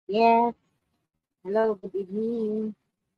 Yes. Hello, good evening.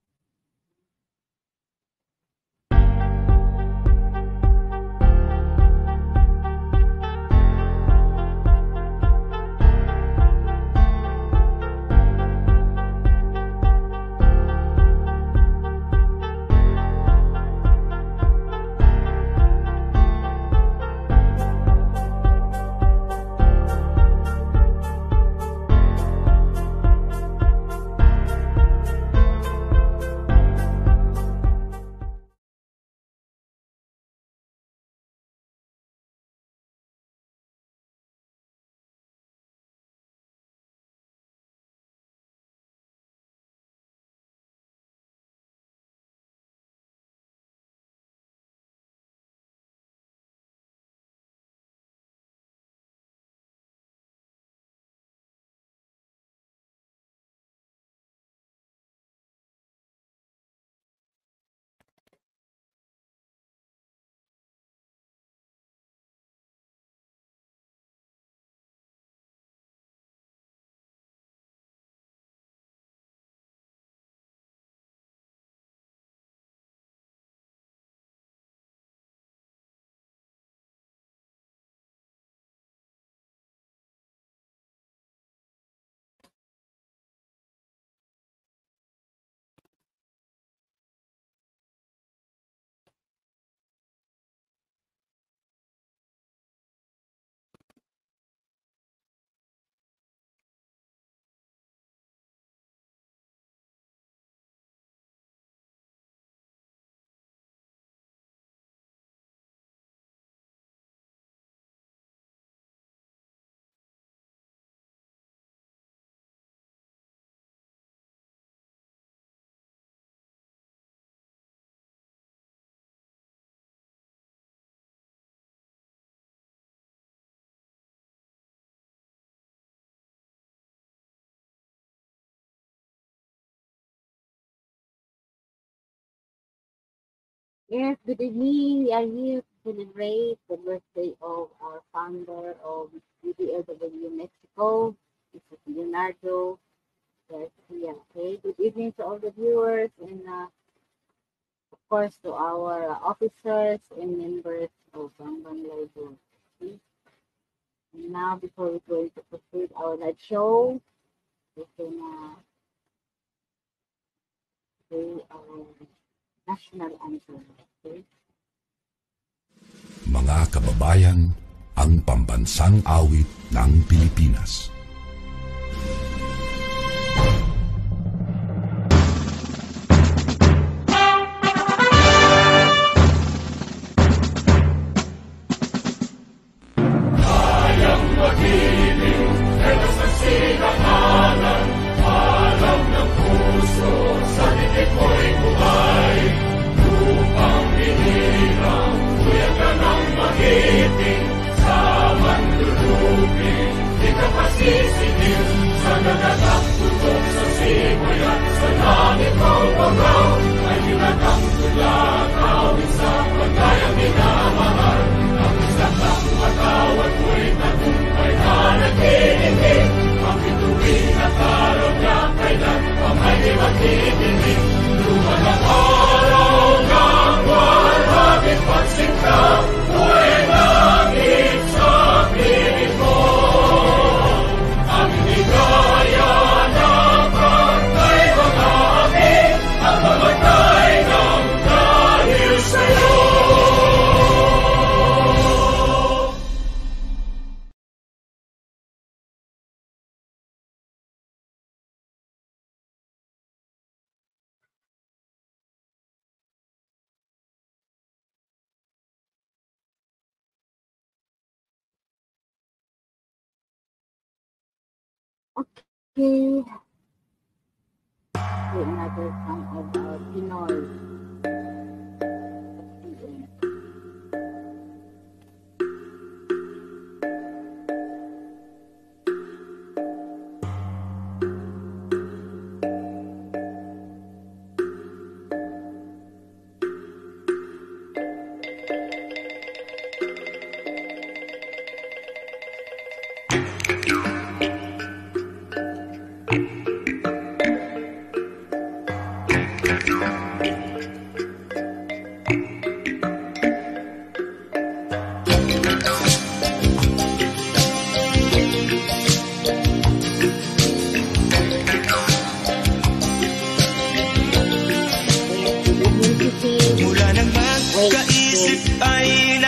Yes, good evening. We are here to celebrate the birthday of our founder of BDLW Mexico, Mr. Leonardo Garcia. Okay, good evening to all the viewers and, of course, to our officers and members of Bambang Library. Okay? And now, before we go to proceed our live show, we can play our national anthem. Okay? Mga kababayan, ang pambansang awit ng Pilipinas. Okay, another song of Pinoy.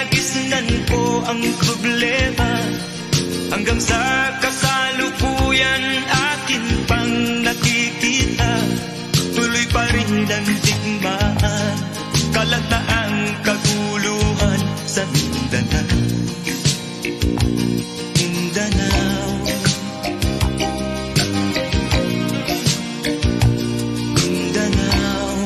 Kinagisnan ko ang problema, hanggang sa kasalukuyan akin pang nakikita. Tuloy pa rin ang digmaan, kalataang kaguluhan sa Mindanao. Mindanao, Mindanao.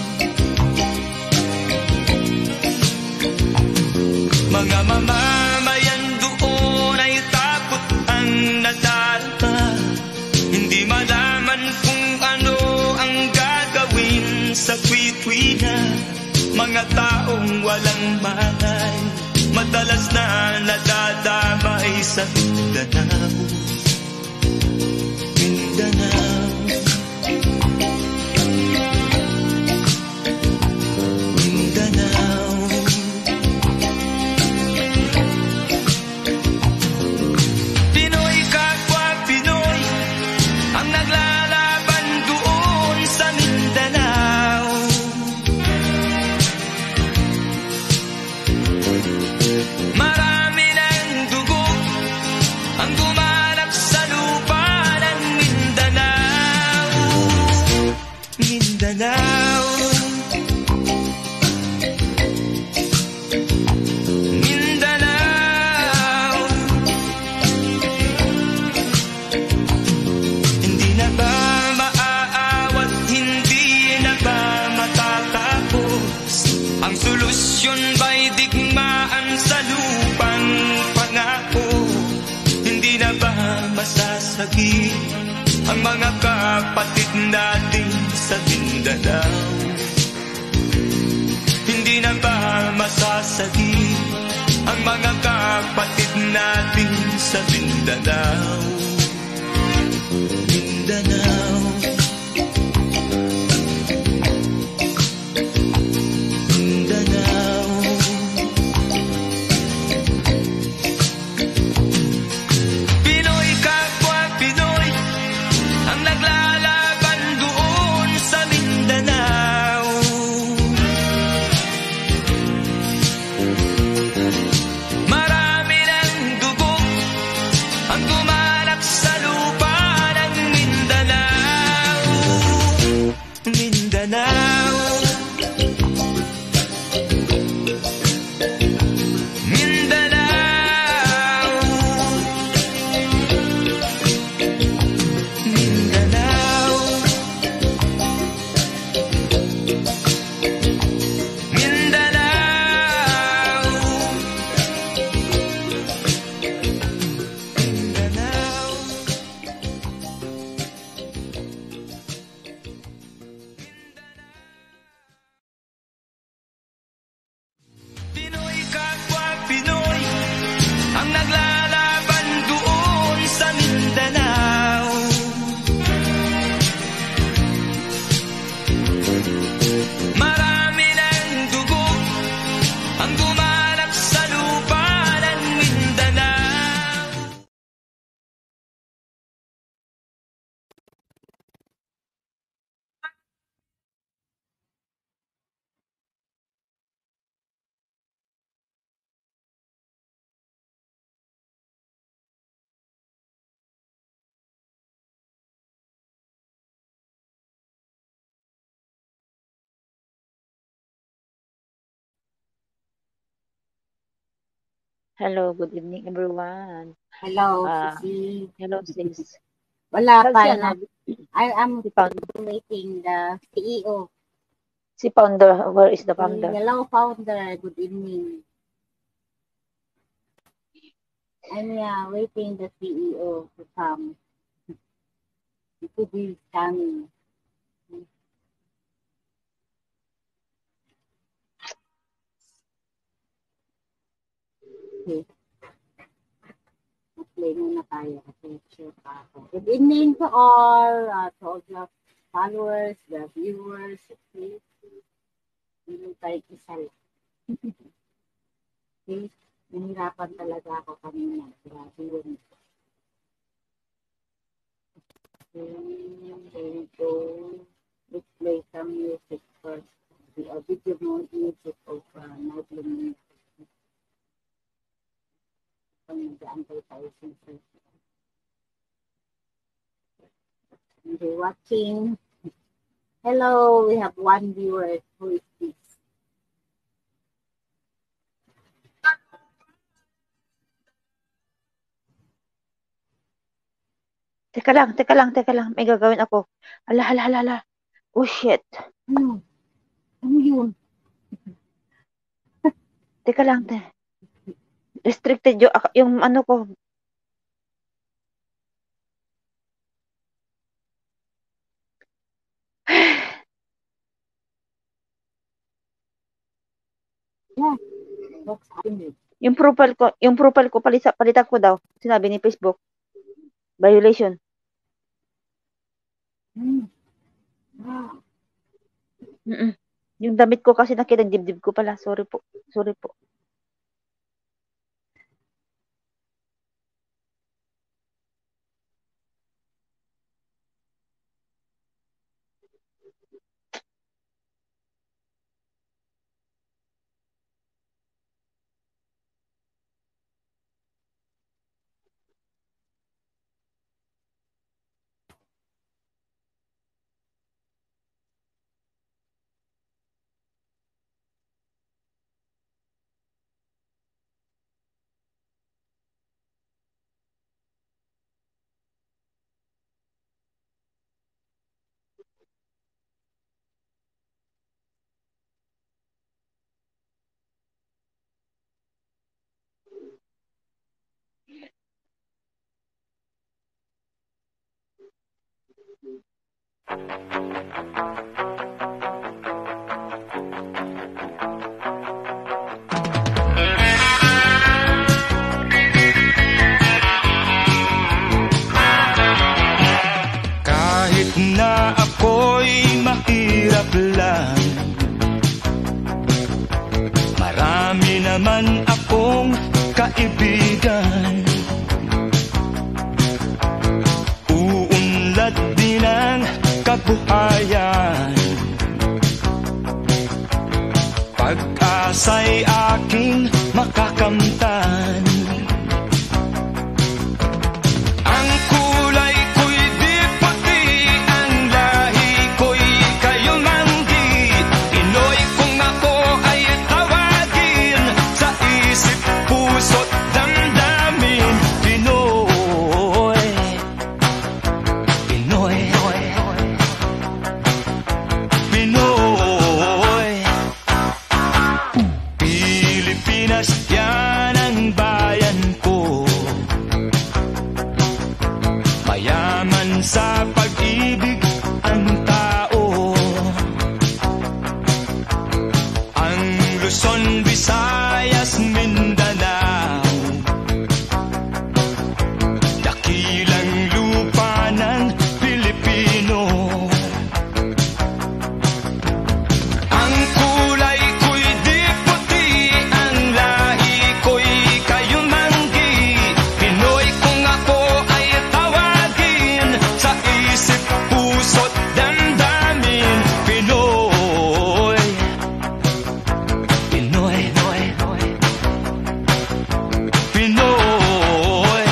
Mga mamamayan doon ay takot ang nadarama, hindi malaman kung ano ang gagawin sa kwitwina. Mga taong walang malay, madalas na nadadamay sa Mindanao. Mindanao, Mindanao. Pinoy kapwa Pinoy ang naglalaban doon sa Mindanao. Marami ng dugo ang dumalak sa lupa ng Mindanao. Mindanao, Mindanao. Hindi na ba maaawat, hindi na ba matatapos? Ang solusyon ba'y digmaan sa lupang pangako? Hindi na ba masasagi ang mga kapatid natin sa Mindanao? Hindi na ba masasagi ang mga kapatid natin sa Mindanao? Mindanao, Mindanao. Pinoy kapwa Pinoy ang naglalaban doon sa Mindanao. Marami ng dugo ang dumalak sa lupa ng Mindanao. Mindanao, Mindanao. Mindanao, Mindanao. Mindanao. Pinoy kapwa Pinoy ang naglalaban doon sa Mindanao. Marami ng dugo ang dumalak sa lupa ng Mindanao. Hello, good evening everyone. Hello, Ah, Sisi. hello sis. Wala Saan pa si na. ano? I am Si founder. waiting the CEO. Si founder, where is the founder? Hello, founder. Good evening. I'm waiting the CEO to come. To be coming. Okay. Play muna tayo kasi sure pa ako. Good evening to all the followers, the viewers. Okay. Hindi tayo isa lang. Okay. Nahirapan talaga ako kanina. Grabe yun. Okay. So, let's play some music first. The video music of Nightly Music. advertising. They're watching. Hello, we have one viewer. Who is this? Teka lang. May gagawin ako. Ala. Oh, shit. Ano? Ano yun? Teka lang. Restricted yung ano ko. Yeah. What's happening? Yung profile ko, palitan ko daw. Sinabi ni Facebook. Violation. Ah, Yung damit ko kasi nakita, dibdib ko pala. Sorry po. Kahit na ako'y mahirap lang, marami naman akong kaibigan. Uunlad din ang kabuhayan, pag-asa'y aking makakamtan. Ang kulay ko'y di puti, ang lahi ko'y kayumanggi. Pinoy kung ako ay tawagin, sa isip, puso't damdamin. Pinoy, Pinoy, Pinoy. Pilipinas, yan ang bayan ko. Mayaman sa pag-ibig ang tao. Ang Luzon, Visayas, Mindanao, dakilang lupa ng Pilipino. Ang kulay ko'y di puti, ang lahi ko'y kayumanggi. Pinoy kung ako ay tawagin, sa isip, puso't damdamin. Pinoy, Pinoy, Pinoy.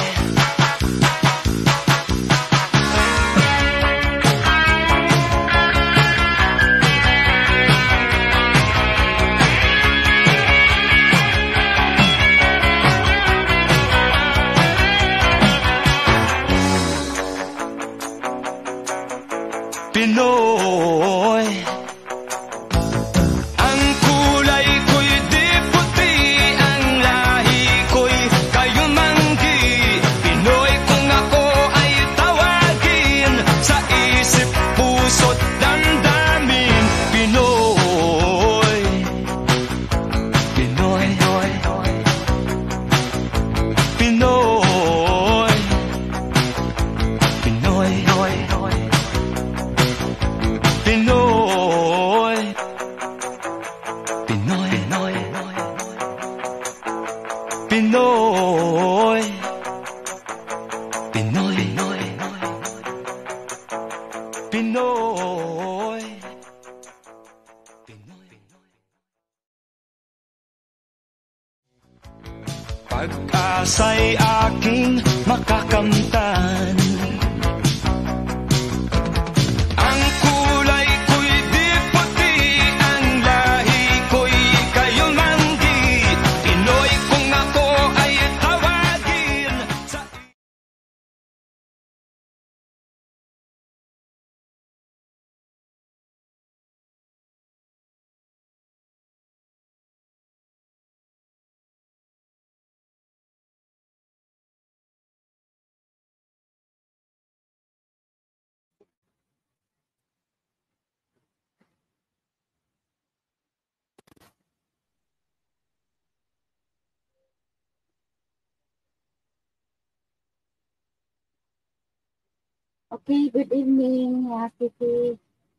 Pinoy. Ang kulay ko'y di puti, ang lahi ko'y kayumanggi. Pinoy kung ako ay tawagin, sa isip, puso't damdamin. Pinoy, Pinoy, Pinoy, Pinoy, Pinoy, Pinoy, Pinoy, Pinoy, Pinoy. pag-asa'y aking makakamtan. Ang kulay ko'y di puti, ang lahi ko'y kayumanggi, Pinoy kung ako ay tawagin sa... Okay, good evening, Titi.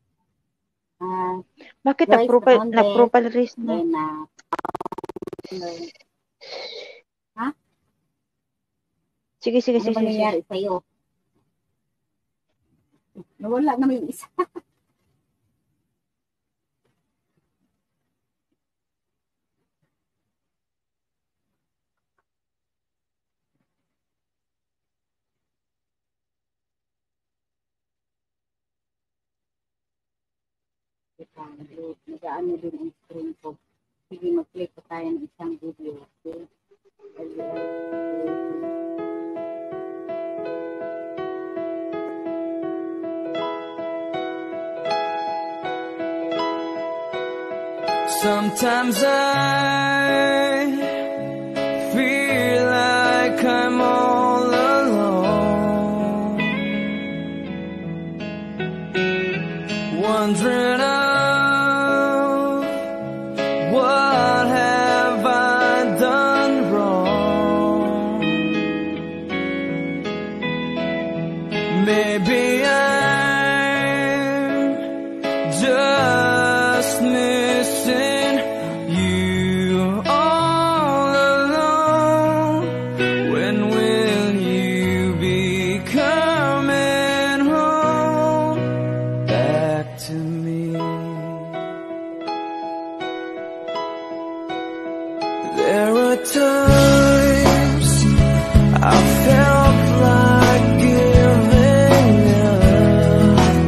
Bakit Guys, nag-profile risk na? Then, Sige, sige, ano sige, ba sige. nangyari sa'yo? Nawala naman yung isa. Nag-ano din ang screen ko. Sige, mag-play pa tayo ng isang video. Okay? Sometimes I feel like I'm all alone, wondering what have I done wrong. Maybe I'm just missing you all alone. When will you be coming home back to me? There are times I felt like giving up,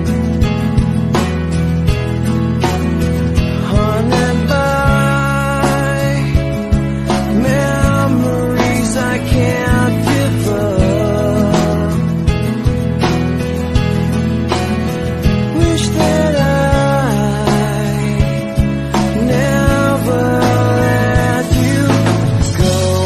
haunted by memories I can't give up. Wish that I never let you go.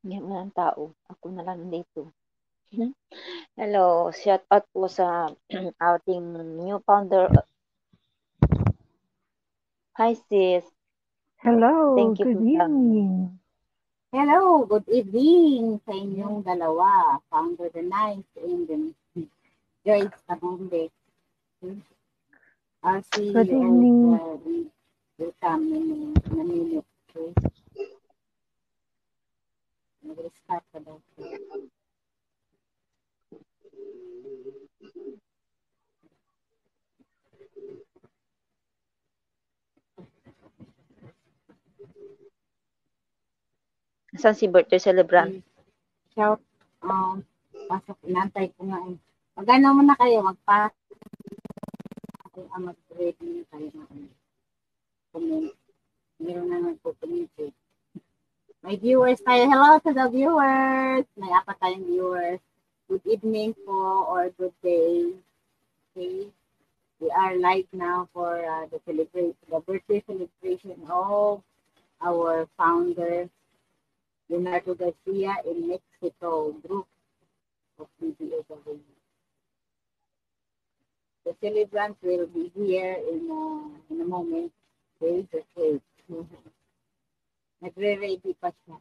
Hindi walang tao. Ako na lang dito. Hello, shout out po sa ating new founder. Hi sis. Hello, Thank you good po sa evening. Hello, good evening sa inyong dalawa. Founder the Nice and then Joyce Tabonde. Our Good CEO evening. will come in a minute. Okay? Mag-restart ka daw. saan si birthday celebrant? Shout, pasok, inantay ko nga eh. Mag-ano muna kayo, mag-ready na kayo na comment. Meron na nagpo-communicate. May viewers tayo. Hello to the viewers. May apat tayong viewers. Good evening po or good day. Okay. We are live now for the birthday celebration of our founder, Leonardo Garcia in Mexico group of BBOW. The celebrants will be here in a moment. Okay, just wait. Nagre-ready pa siya.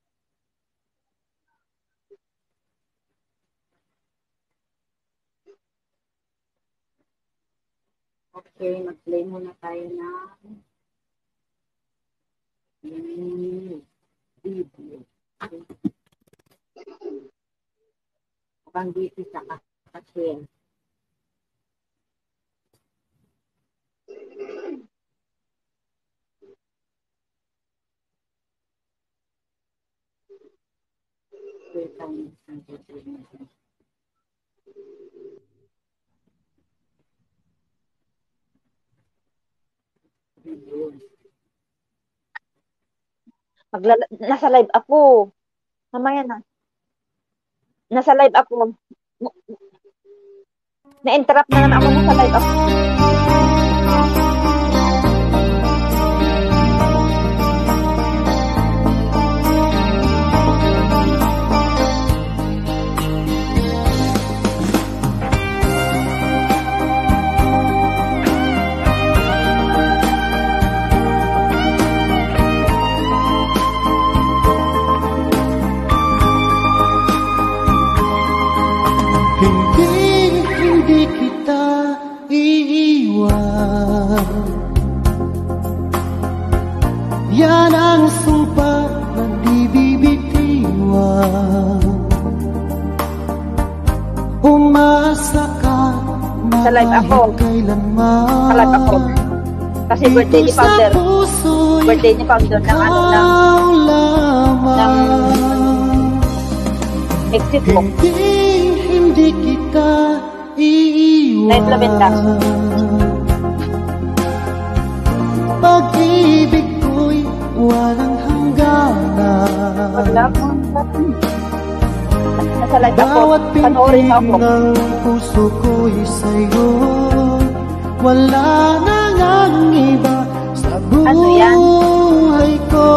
Okay, mag-play muna tayo ng video. Abang dito sa kakashare. Nasa live ako. Mamaya na. Nasa live ako. Na-interrupt na naman ako. Nasa live ako. Hindi kita iiwan. Yan ang sumpa na di bibitiwan. Umasa ka na Sa live ako. kahit kailanman. Sa live ako. Kasi birthday ni founder. Birthday ni founder ng ano ng Mexico. Hindi kita iiwan. Live labenta. Pag-ibig ko'y walang hangganan. Wala po. Nasa live ako. Bawat Panoorin pintig mo ako. ng puso ko'y sa'yo. Wala na ngang iba sa Ano yan? buhay ko.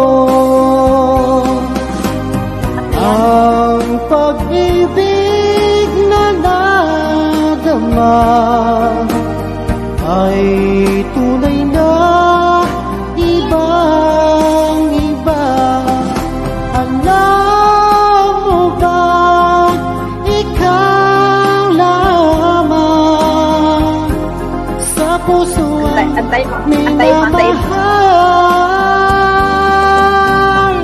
Ang pag-ibig na nadama ay tunay na ibang-iba. Alam mo ba, ikaw lamang sa puso ang Antay mo. minamahal.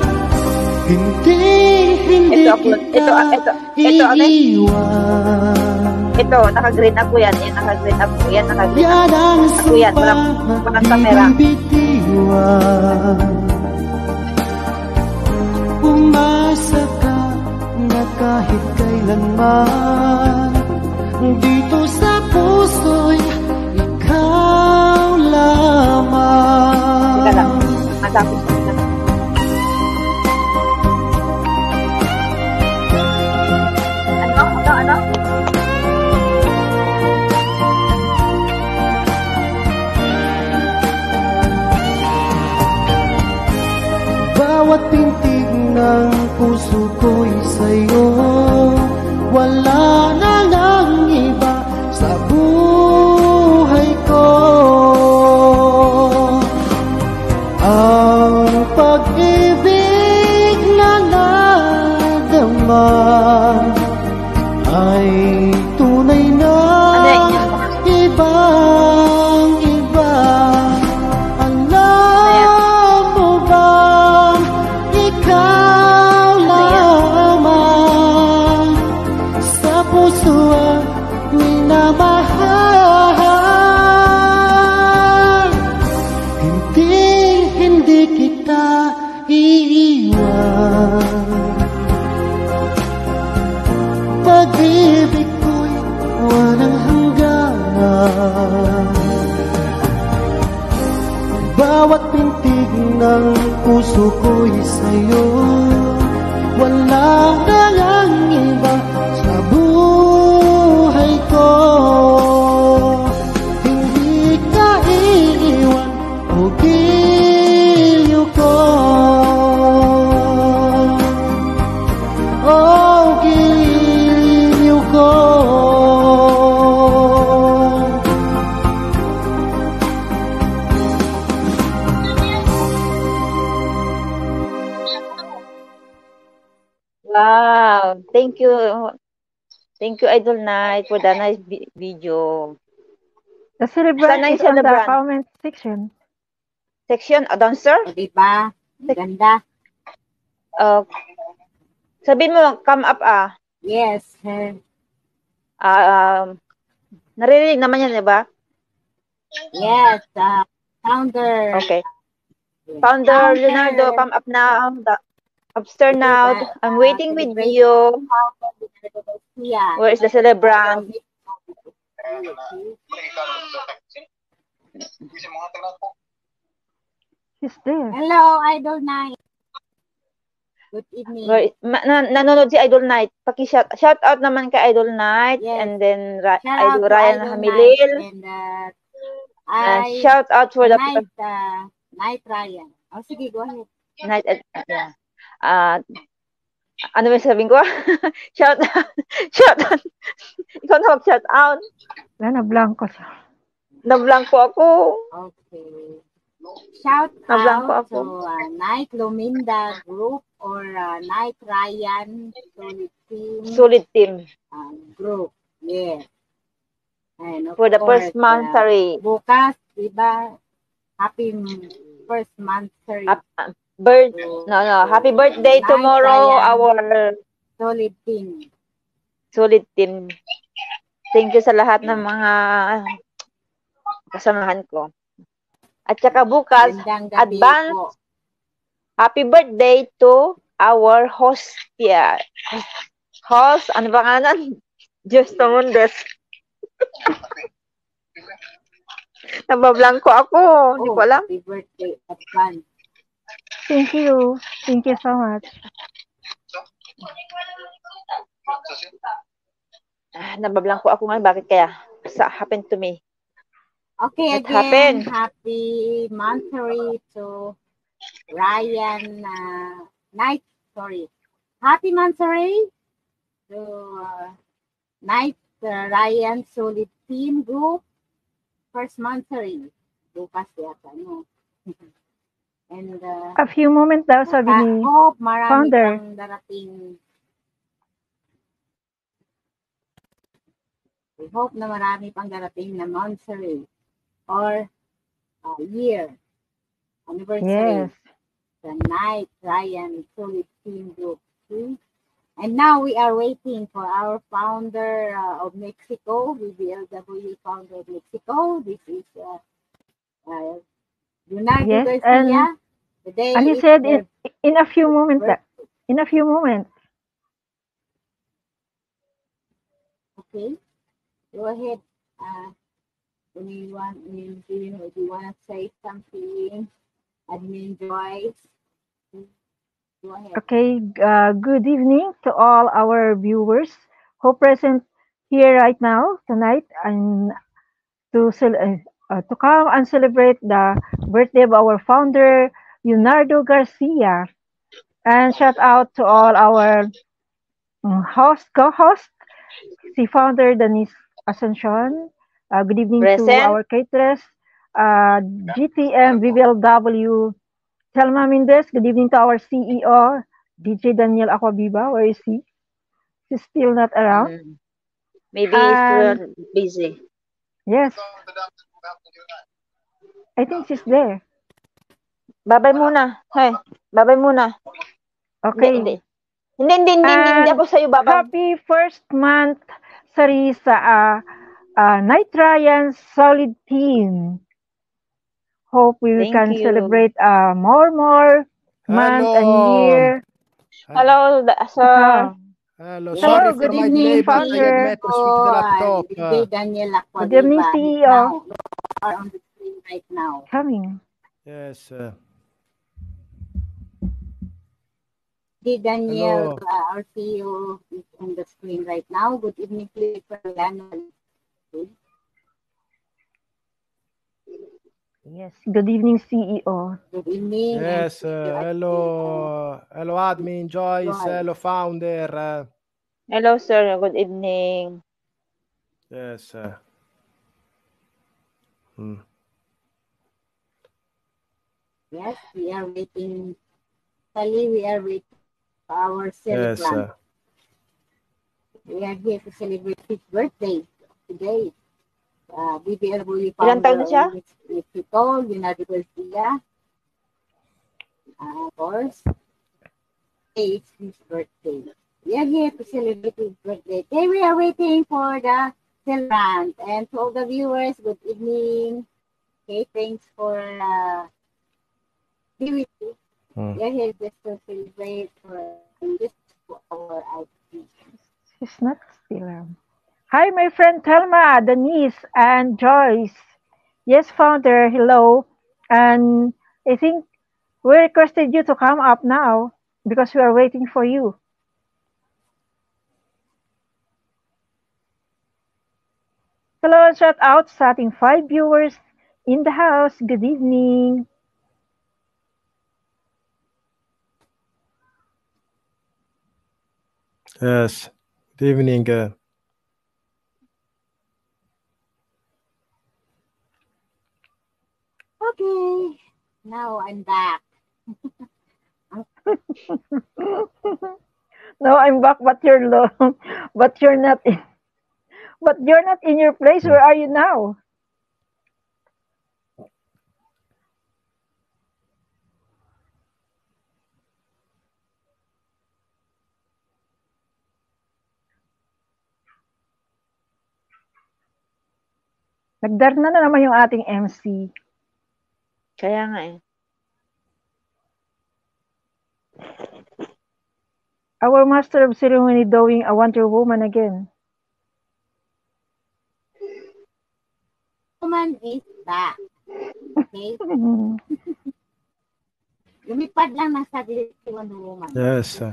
Hindi Ito, kita ano? iiwan. Ito, naka-green ako yan. Yan, naka-green ako. Yan, naka-green Yan ako. ang Ako yan. Walang camera. bibitiwan. Umasa ka na kahit kailanman. Dito sa puso'y ikaw lamang. Teka lang. Matapos na. Ano? Bawat pintig ng puso na ngang iba sa buhay ko. Ang pag-ibig na nadama ay tunay na ibang-iba. Alam mo bang ikaw lamang sa puso ang minamahal. Hindi kita iiwan. Pag-ibig ko'y walang hanggan. Bawat pintig ng puso ko'y sa'yo. Walang nang iba sa buhay ko. Hindi ka iiwan o giliw ko. Oh, giliw ko. Wow, thank you. Thank you, Idol Night, for the nice video. The celebrant Sana yung is on the celebrant. comment section. Section, dancer? O, diba? Ganda. Sabihin mo, come up Yes. Narinig naman yan, di ba? Yes. Founder. Okay. Founder Leonardo, come up now. Upstairs now. I'm waiting with you. Yeah. Where is the celebrant? He's there. Hello, Idol Night. Good evening. Nanonood si Idol Night. Shout out naman kay Idol Night. Yes. And then Shout out Idol to Ryan Idol Hamilil. Night, and Shout out for the Night Ryan. Oh, sige, go ahead. Night. Yeah. Ano ba sabihin ko? Shout out. Shout out. Ikaw na mag-shout out. Wala na, blanco siya. Na-blanco ako. Okay. Shout Na-blanco out ako. to Night Luminda Group or Night Ryan Solid Team Solid team. Group. Yeah. And of For the course, first monthsary. bukas, diba? Happy first monthsary. Happy birthday Night tomorrow, Ryan. our Solid Team. Solid team. Thank you sa lahat ng mga kasamahan ko. At saka bukas, Gandang gabi advance po. happy birthday to our host here. Host, ano ba nga nun? Diyos Tamundes. Nabablanko ako. Hindi ko alam. Happy birthday advance. Thank you. Thank you so much. Nabablanko ako ngayon. Bakit kaya? Happened to me. Okay, What again, happened? happy monthsary to Ryan Night. Sorry, happy monthsary to Night Ryan Solid Team Group. First monthsary. Bukas yata, no? And A few moments daw, sabi I ni hope marami Founder. pang darating. We hope na marami pang darating na monthsary or year anniversary. Yes. The Night Ryan Solid Team Group. See? And now we are waiting for our founder of Mexico, BBLW founder of Mexico. This is Leonardo Yes, Garcia. Today And he is said their in a few moments. birthday. In a few moments. Okay, go ahead. Do you want to say something? Admin Joyce. Go ahead. Okay, good evening to all our viewers who present here right now tonight and to come and celebrate the birthday of our founder Leonardo Garcia. And shout out to all our co-hosts si Founder Denise Asuncion. Good evening to Present. our caterers. GTM VBLW. Selma Mendez. Good evening to our CEO. DJ Daniel Aquaviva. Where is he? He's still not around. Maybe he's And busy. yes, I think she's there. Babay muna. Hey, babay muna. Okay. Hindi And ako sa'yo babay. happy first month, Sari, sa Night Ryan Solid Team. Hope we Thank can you. celebrate more month and year. Hello, sir. Hello, Hello, sorry for good my evening, delay, but I Founder. had met to speak to the laptop. DJ Daniel Aquaviva. Good evening, CEO. Are on the screen right now. Coming. Yes. DJ Daniel, Hello. our CEO, is on the screen right now. Good evening, Clifford Lano. Yes. Good evening, CEO. Good evening. Yes. Hello. Hello, admin Joyce. Hello, founder. Hello, sir. Good evening. Yes. Yes, we are waiting. Sally, we are waiting for our Yes. celebrant. We are here to celebrate his birthday today. BBLW Ilang taon na siya? Mexico, Leonardo Garcia. Of course, today is his birthday. We are here to celebrate his birthday. Okay, we are waiting for the celebrant. And to all the viewers, good evening. Okay, thanks for being with us. We are here just to celebrate for our outreach. She's not still around. Hi, my friend Thelma, Denise, and Joyce. Yes, Founder, hello. And I think we requested you to come up now because we are waiting for you. Hello and shout out sa ating 5 viewers in the house. Good evening. Yes. Good evening. Okay, now I'm back. No, I'm back, but you're low. But you're not in your place. Where are you now? Nagdarna na naman yung ating MC. Kaya nga eh. Our master of ceremony doing a Wonder Woman again. Woman is back. Okay? Lumipad lang ng saglit si Wonder Woman. Yes.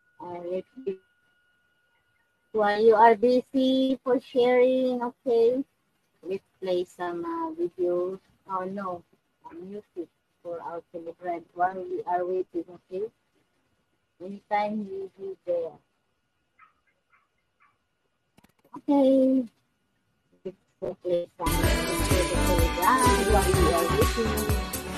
While you are busy for sharing, okay, let's play some videos. Oh no, music for our celebrant while we are waiting, okay? Anytime you be there. Okay. Let's play some music for the celebrant while we are waiting.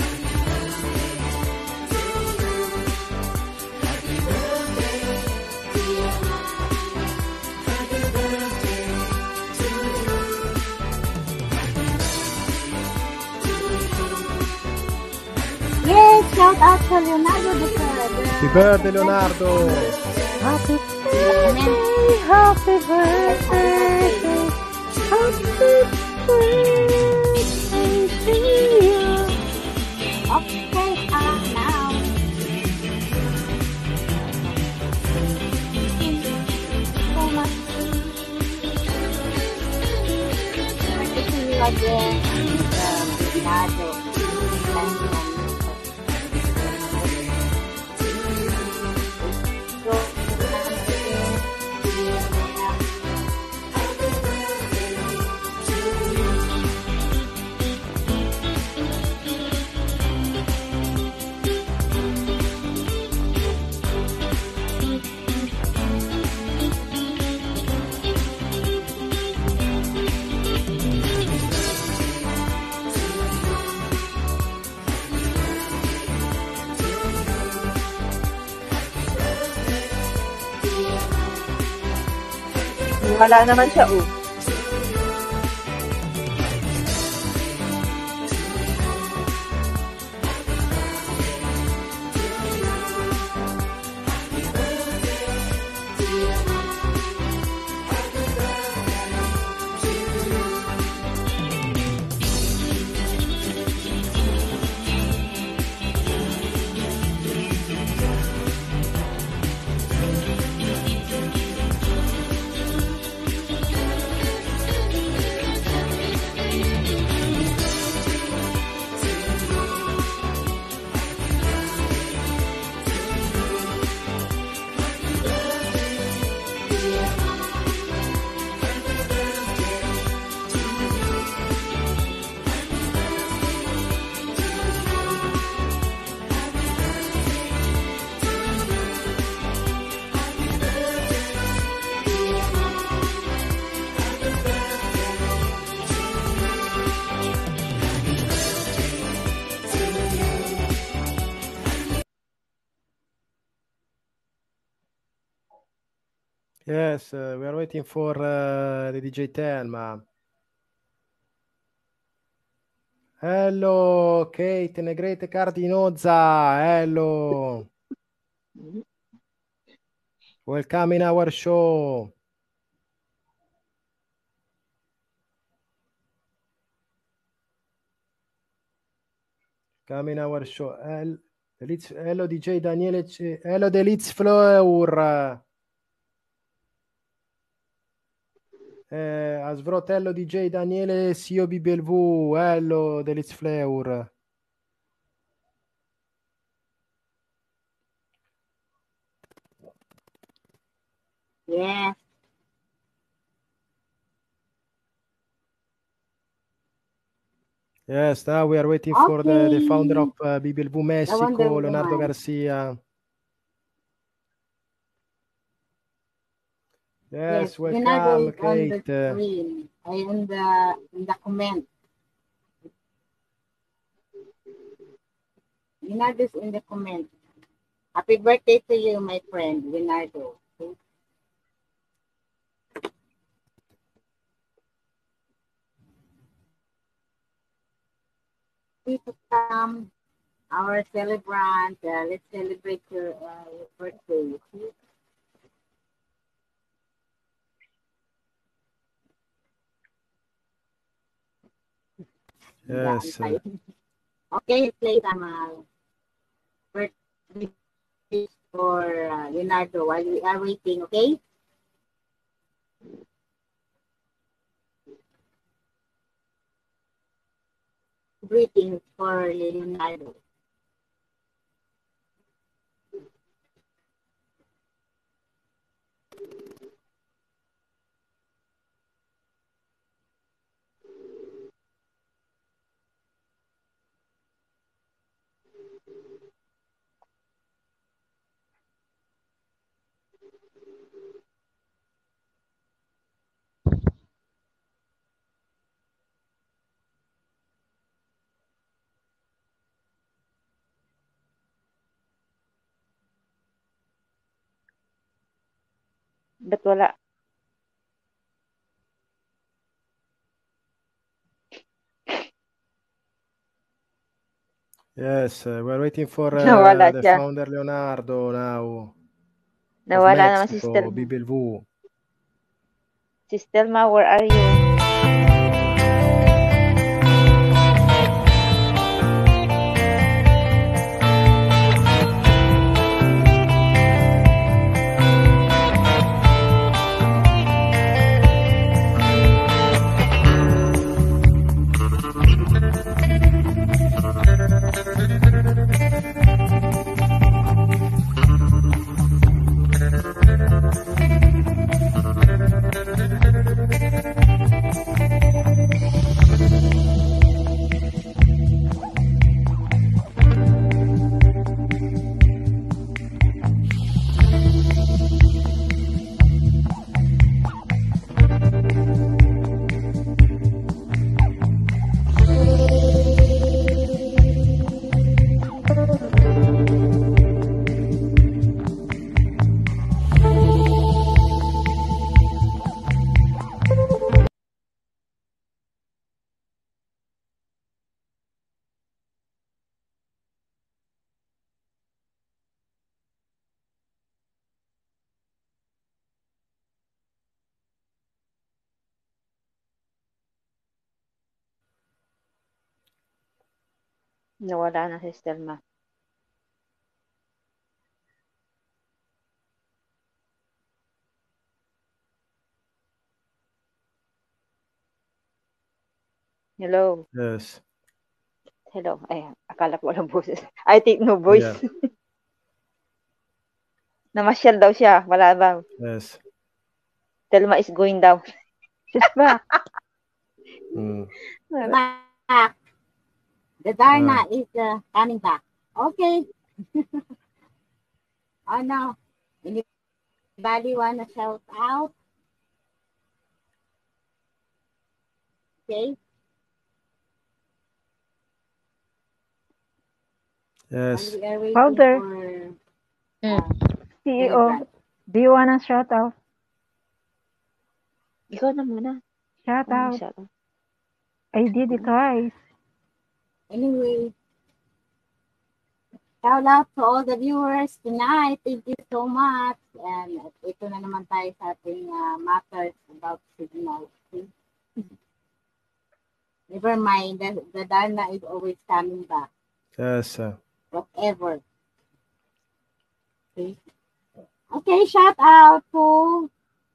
Yes, shout out to Leonardo the Third. Happy birthday, Leonardo. Happy birthday, happy birthday, happy birthday to you. Okay, now. So much. Nice to see you again, Leonardo. Wala naman siya, oh. Yes, we are waiting for the DJ Telma. Hello, Kate Negrete Cardinozza. Hello. Welcome in our show. Come in our show. Hello, DJ Daniele. Hello, Delitz Flour. A sfrotello DJ Daniele Siobi Belvu. Hello, Delitz Fleur. Yes. Yes, now we are waiting for the founder of Bibelvu Mexico, Leonardo Garcia. Yes, welcome, Kate. In the comment. Leonardo's in the comment. Happy birthday to you, my friend, Leonardo. Please come, our celebrant. Let's celebrate your birthday. Yes. Okay, play some birthday for Leonardo while we are waiting, okay? Greetings for Leonardo. Ba't wala? Yes, we're waiting for Nawala the siya. founder Leonardo now. Nawala naman si Mexico, Stelma. Bibelvu. Si Stelma, where are you? Nawala na si Stelma. Hello. Yes. Hello. Ay, akala ko walang boses. I think no voice. Yeah. Namasyal daw siya. Wala ba? Yes. Telma is going down. She's back. Back. The Darna is coming back. Okay. Oh no. Anybody wanna shout out? Okay. Yes. And we are waiting Founder. for CEO, do you wanna shout out? Ikaw na muna. Shout out. Shout out. I did it twice. Anyway, shout out to all the viewers tonight. Thank you so much. And ito na naman tayo sa ating matters about signal. Never mind, the Darna is always coming back. Yes. Whatever. Okay. Okay, shout out to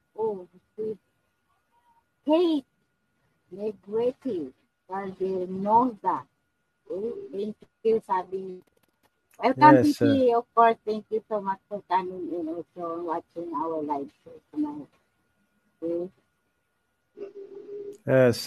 Kate Negretti Cardinosa. Okay, thank you, sabi. Welcome, Yes, PC. Of course, thank you so much for coming in also watching our live show tonight. Okay. Yes.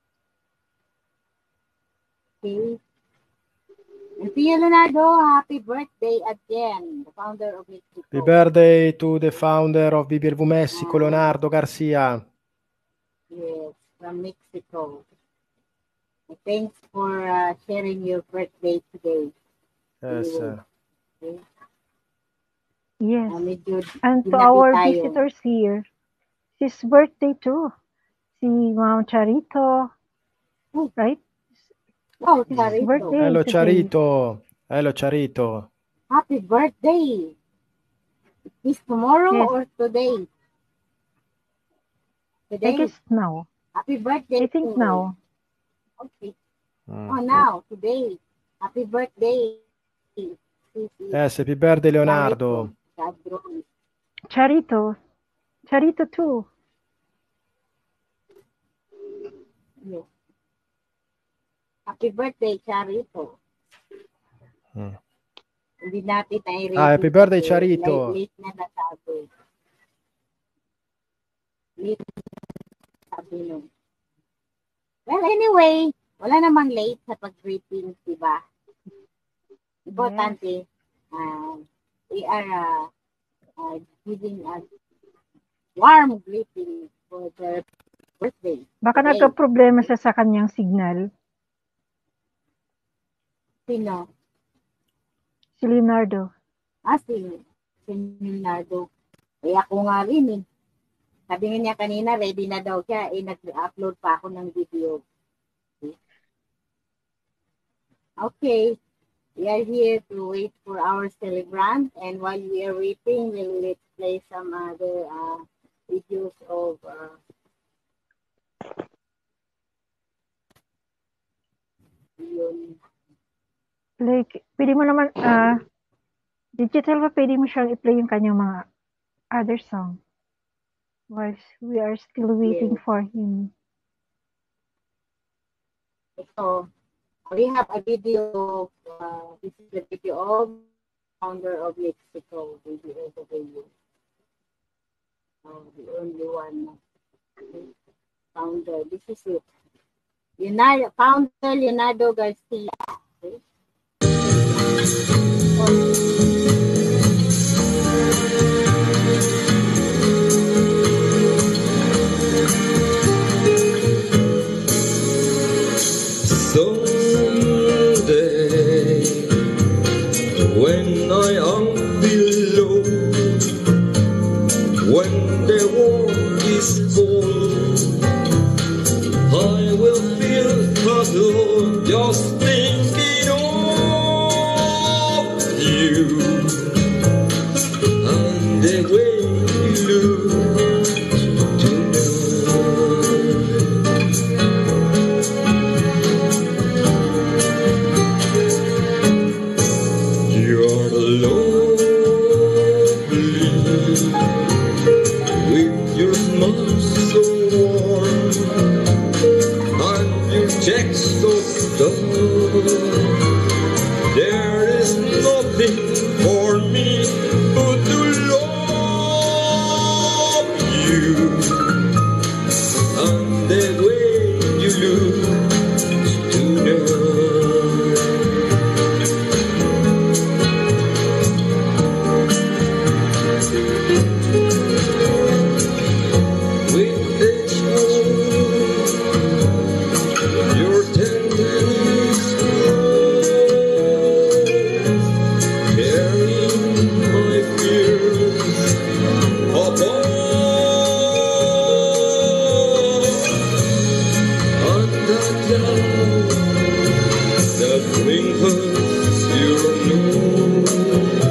Okay. And Pio Leonardo, happy birthday again, the founder of Mexico. Happy birthday to the founder of BBLV Mexico, Leonardo Garcia. Yes, from Mexico. And thanks for sharing your birthday today. Yes. Okay. Yes. Medyo And to ginabi our tayo. visitors here, his birthday too. Si Ma'am Charito, right? Oh, His Charito. birthday Hello, today. Charito. Hello, Charito. Happy birthday. Is tomorrow Yes. or today? I Today. guess now. Happy birthday. I think to- now. Okay. Oh, now, today. Happy birthday. Yes, happy birthday, Leonardo. Charito. Charito too. Yes. Happy birthday, Charito. Hindi natin na-ready. Happy birthday, kasi Charito. Late na nasabi. Late sabi nun. Well, anyway, wala namang late sa pag-greetings, diba? Importante, we are giving a warm greeting for their birthday. Baka today. nagka-problema siya sa kanyang signal. Sino? Si Leonardo. Si Leonardo. Eh ako nga rin eh. Sabi nga niya kanina, ready na daw siya. Nag-upload pa ako ng video. Okay. We are here to wait for our celebrant. And while we are waiting, let's play some other videos of yun. Like, pwede mo naman, digital ba pwede mo siyang i-play yung kanyang mga other song? Whilst we are still waiting Yes. for him. So, we have a video. This is the video of founder of Mexico, the only one founder. This is it. Founder Leonardo Garcia. Okay. Someday, when I am below, when the world is cold, I will feel puzzled just thinking of you and the way you look tonight. There is nothing for me but to love you and the way you look tonight. With each move, your tenderness grows, carrying my fears above. And that love that wrinkles your nose,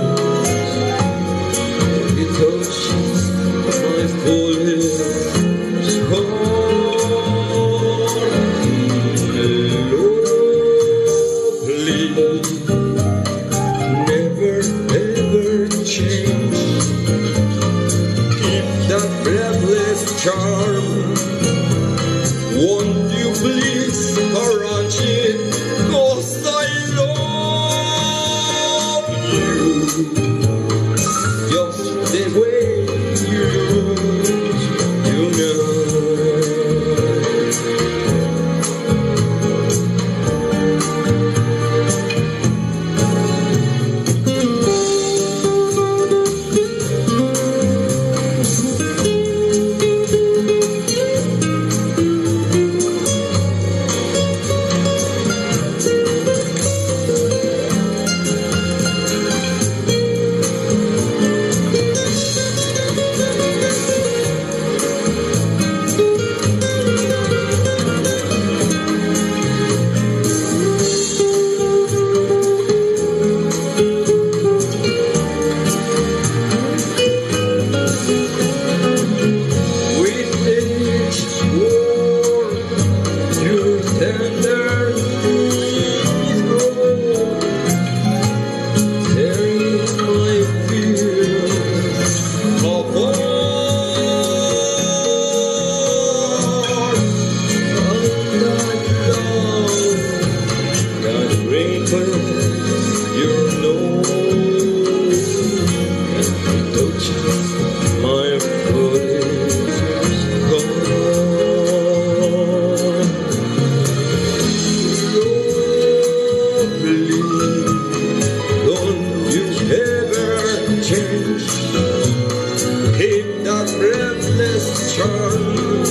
it touches my foolish heart. Lovely, never ever change. Keep that breathless charm. Won't you please arrange it? 'Cause I love you just the way you look tonight. With each word, your tender knees grow, tearing my fears apart. And that love that wrinkles your nose, it touches my foolish heart. Lovely, don't you ever change. Keep that breathless charm.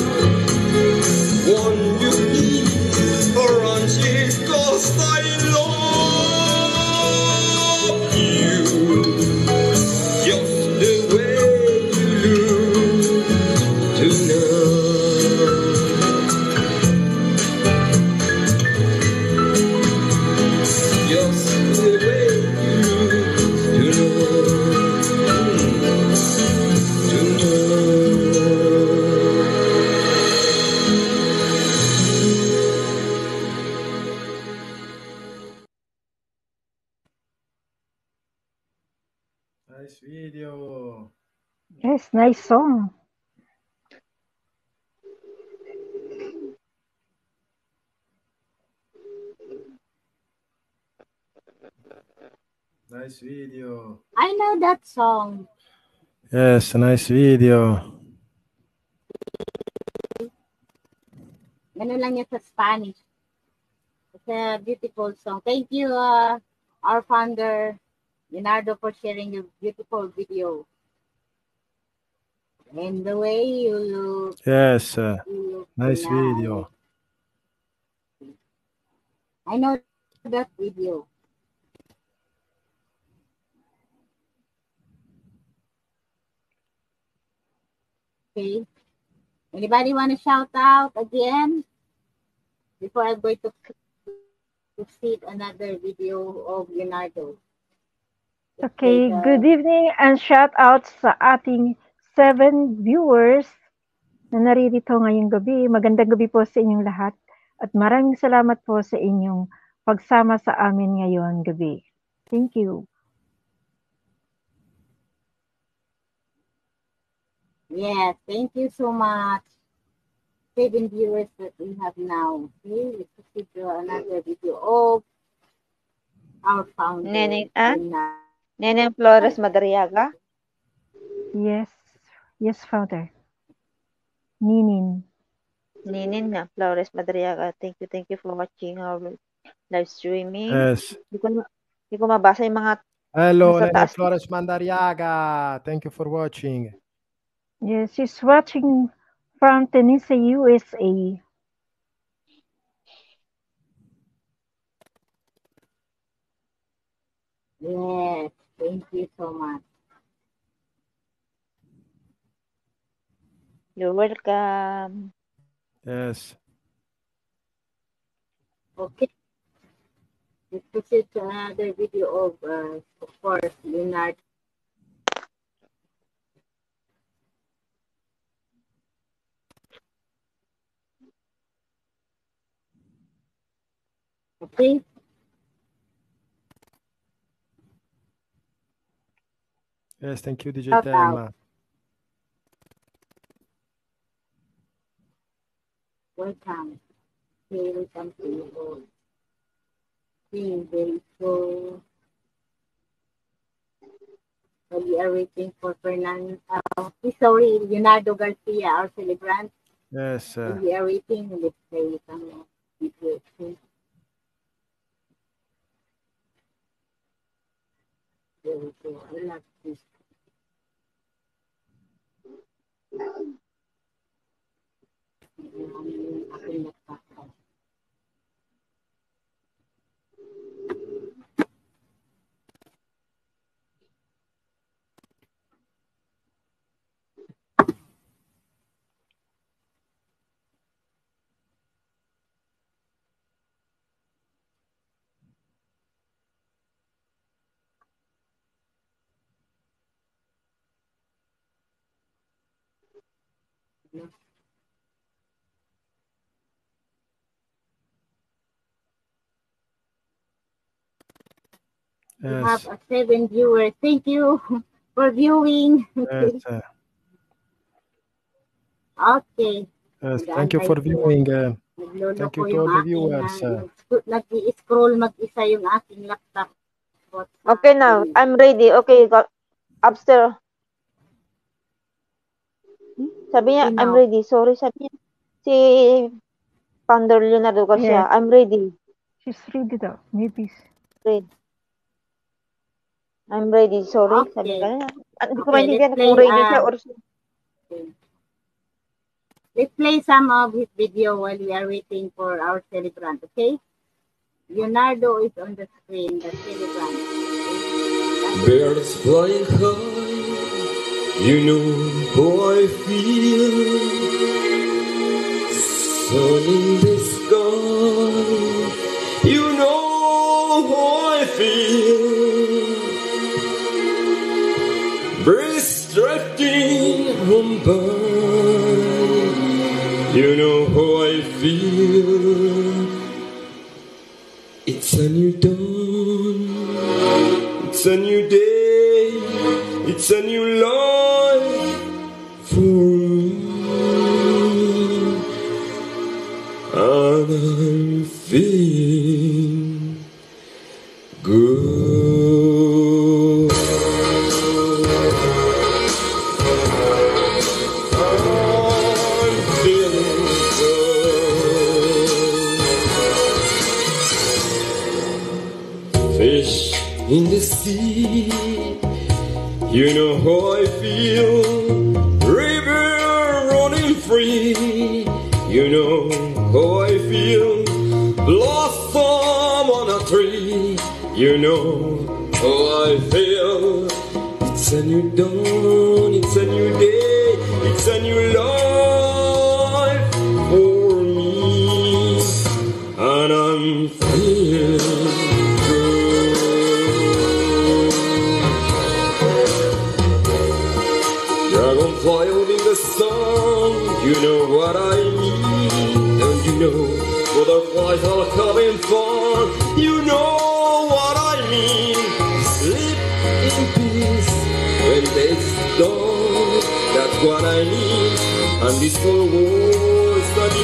Won't you please arrange it? 'Cause I love you just the way you look tonight. Just the way you look Nice video. Yes, nice song. Nice video. I know that song. Yes, nice video. Ano lang yan sa Spanish. It's a beautiful song. Thank you, our founder, Leonardo, for sharing your beautiful video. And the way you look, Yes, you look nice tonight. video. I know that video. Okay. Anybody want to shout out again before I'm going to proceed another video of Leonardo? Okay, good evening and shout out sa ating 7 viewers na naririto ngayong gabi. Magandang gabi po sa inyong lahat at maraming salamat po sa inyong pagsama sa amin ngayon gabi. Thank you. Yes, thank you so much. 7 viewers that we have now. Okay, let's proceed to another video of our founder. Neneng Flores Madariaga. Yes. Yes, Father. Ninin. Ninin na Flores Madariaga. Thank you for watching our live streaming. Yes. Hindi ko mabasa yung mga Hello, nasa Neneng taas. Flores Mandariaga. Thank you for watching. Yes, she's watching from Tennessee, USA. Yes, thank you so much. You're welcome. Yes. Okay. Let's proceed to another video of course, Leonardo. Okay. Yes, thank you, DJ Shout Tema. out. Welcome. Okay, welcome to you all. Being very full. So we are waiting for Leonardo Garcia, our celebrant. Yes. And we are waiting. Let's play some video. Okay. There we go. I love this. We have 7 viewers. Thank you for viewing. Yes. Okay. Yes. Thank you for viewing. Thank you to all the viewers. Nag-scroll mag-isa yung aking laptop. Okay now, I'm ready. Okay, go upstairs. Sabi niya, I'm ready. Sorry, sabi niya. Si Founder Leonardo Garcia, Yes. I'm ready. She's ready daw. Maybe. Ready. I'm ready. Sorry, sabi Okay. ka na. Hindi ko Okay, maintindihan let's kung play, ready siya or let's play some of his video while we are waiting for our celebrant, okay? Leonardo is on the screen, the celebrant. Birds flying high, you know how I feel. Sun in the sky, you know how I feel. Breeze drifting on by, you know how I feel. It's a new dawn, it's a new day, it's a new life for me. And I'm feeling good. I'm feeling good. Fish in the sea, you know how I feel. River running free, you know how I feel. Blossom on a tree, you know how I feel. It's a new dawn, it's a new day, it's a new life for me. And I'm feeling dragonfly out in the sun, you know what I mean. Don't you know, butterflies are having fun, you know what I mean. Sleep in peace when day's dawn, that's what I need. And this whole world's a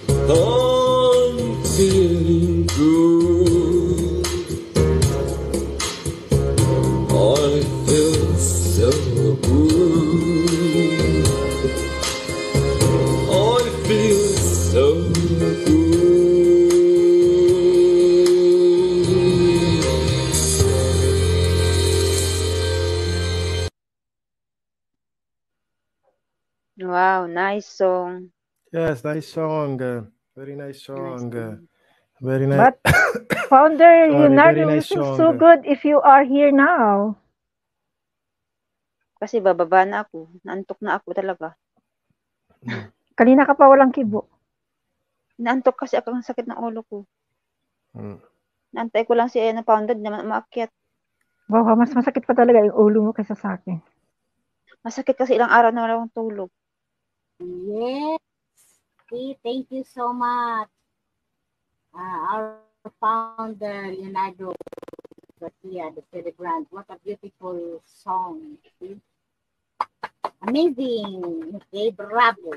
I'm feeling good. I feel so good. I feel so good. Wow, nice song. Yes, nice song. Very nice Nice song. song. Very nice. But Founder Sorry, very Leonardo, you nice feel song. so good if you are here now. Kasi bababa na ako. Naantok na ako talaga. Kanina ka pa walang kibo. Naantok kasi ako ng sakit ng ulo ko. Mm. Naantay ko lang si na Founder na maakyat. Wow, mas masakit pa talaga yung ulo mo kaysa sa akin. Masakit kasi ilang araw na wala akong tulog. Yes. See, thank you so much. Our founder, Leonardo Garcia, the celebrant. What a beautiful song. See? Amazing. Okay, bravo.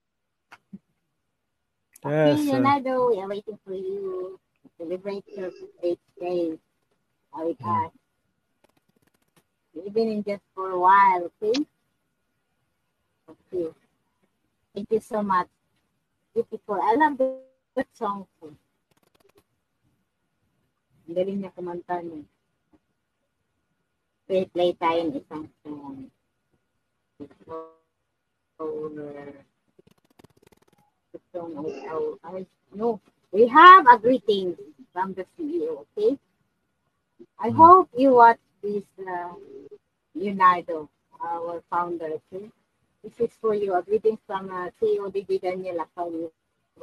Okay, Yes. Leonardo, we are waiting for you to celebrate your birthday with us. Even in just for a while, okay? Okay. Thank you so much. Beautiful. I love that song too. Ang galing niya kumanta niya. Play tayo ng isang song. No, we have a greeting from the CEO, okay? I hope you watch this Leonardo, our founder, okay? This is for you, a greeting from CEO DJ Daniel Acauliva.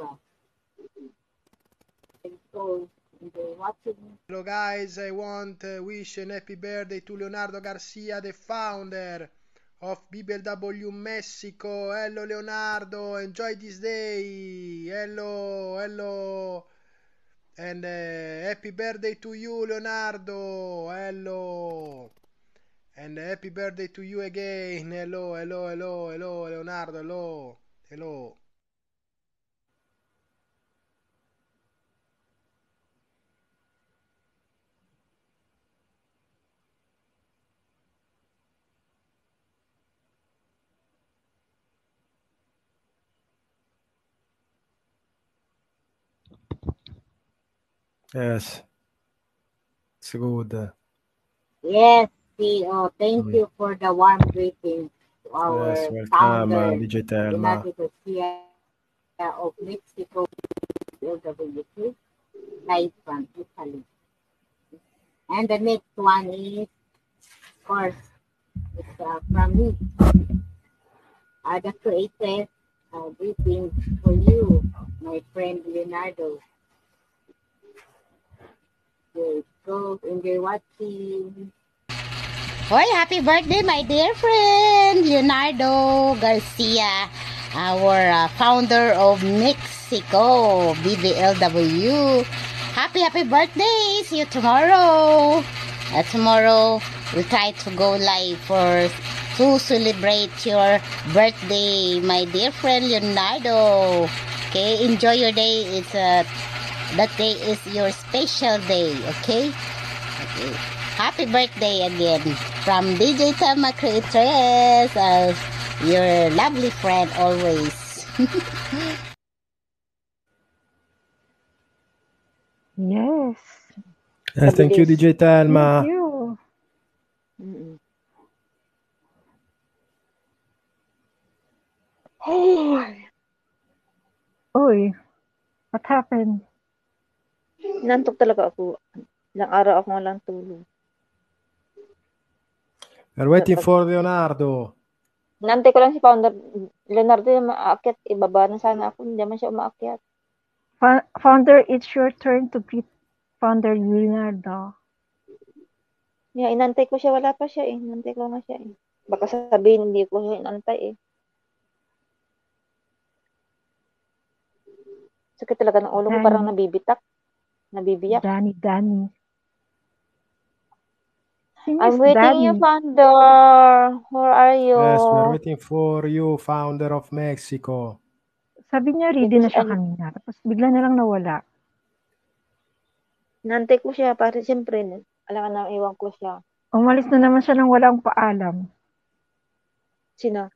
So, they're watching. Hello guys, I want to wish an happy birthday to Leonardo Garcia, the founder of BBLW Mexico. Hello Leonardo, enjoy this day. Hello, hello. And happy birthday to you Leonardo. Hello. And happy birthday to you again. Hello, hello, hello, hello Leonardo. Hello. Hello. Yes. It's good. Yes, CEO, thank you for the warm greeting to our Yes, welcome, founder, DJ Telma. Leonardo Garcia of Mexico, LWC, live from Italy. And the next one is, of course, it's from me. The creator greeting for you, my friend Leonardo. There you go, enjoy watching. Hoy, happy birthday, my dear friend, Leonardo Garcia, our founder of Mexico, BBLW. Happy birthday. See you tomorrow. Tomorrow, we try to go live to celebrate your birthday, my dear friend Leonardo. Okay, enjoy your day. That day is your special day, okay? Okay. Happy birthday again from DJ Telma Creatress, your lovely friend always. Yes. Yes, thank you, DJ Telma. Thank you. Oy, what happened? Nantok talaga ako. Ilang araw ako walang tulog. We're waiting for Leonardo. Nantay ko lang si Founder Leonardo na maakyat. Ibaba na sana ako. Hindi naman siya umaakyat. Founder, it's your turn to greet Founder Leonardo. Yeah, inantay ko siya. Wala pa siya eh. Inantay ko na siya eh. Baka sabihin hindi ko siya inantay eh. Sakit talaga ng ulo ko. Parang nabibitak. Nabibiyak. Danny. I'm waiting you, Founder. Where are you? Yes, we're waiting for you, founder of Mexico. Sabi niya ready na siya kanina. Tapos bigla na lang nawala. Nantay ko siya para siyempre, alam ka na, iwan ko siya. Umalis na naman siya nang walang paalam. Sino?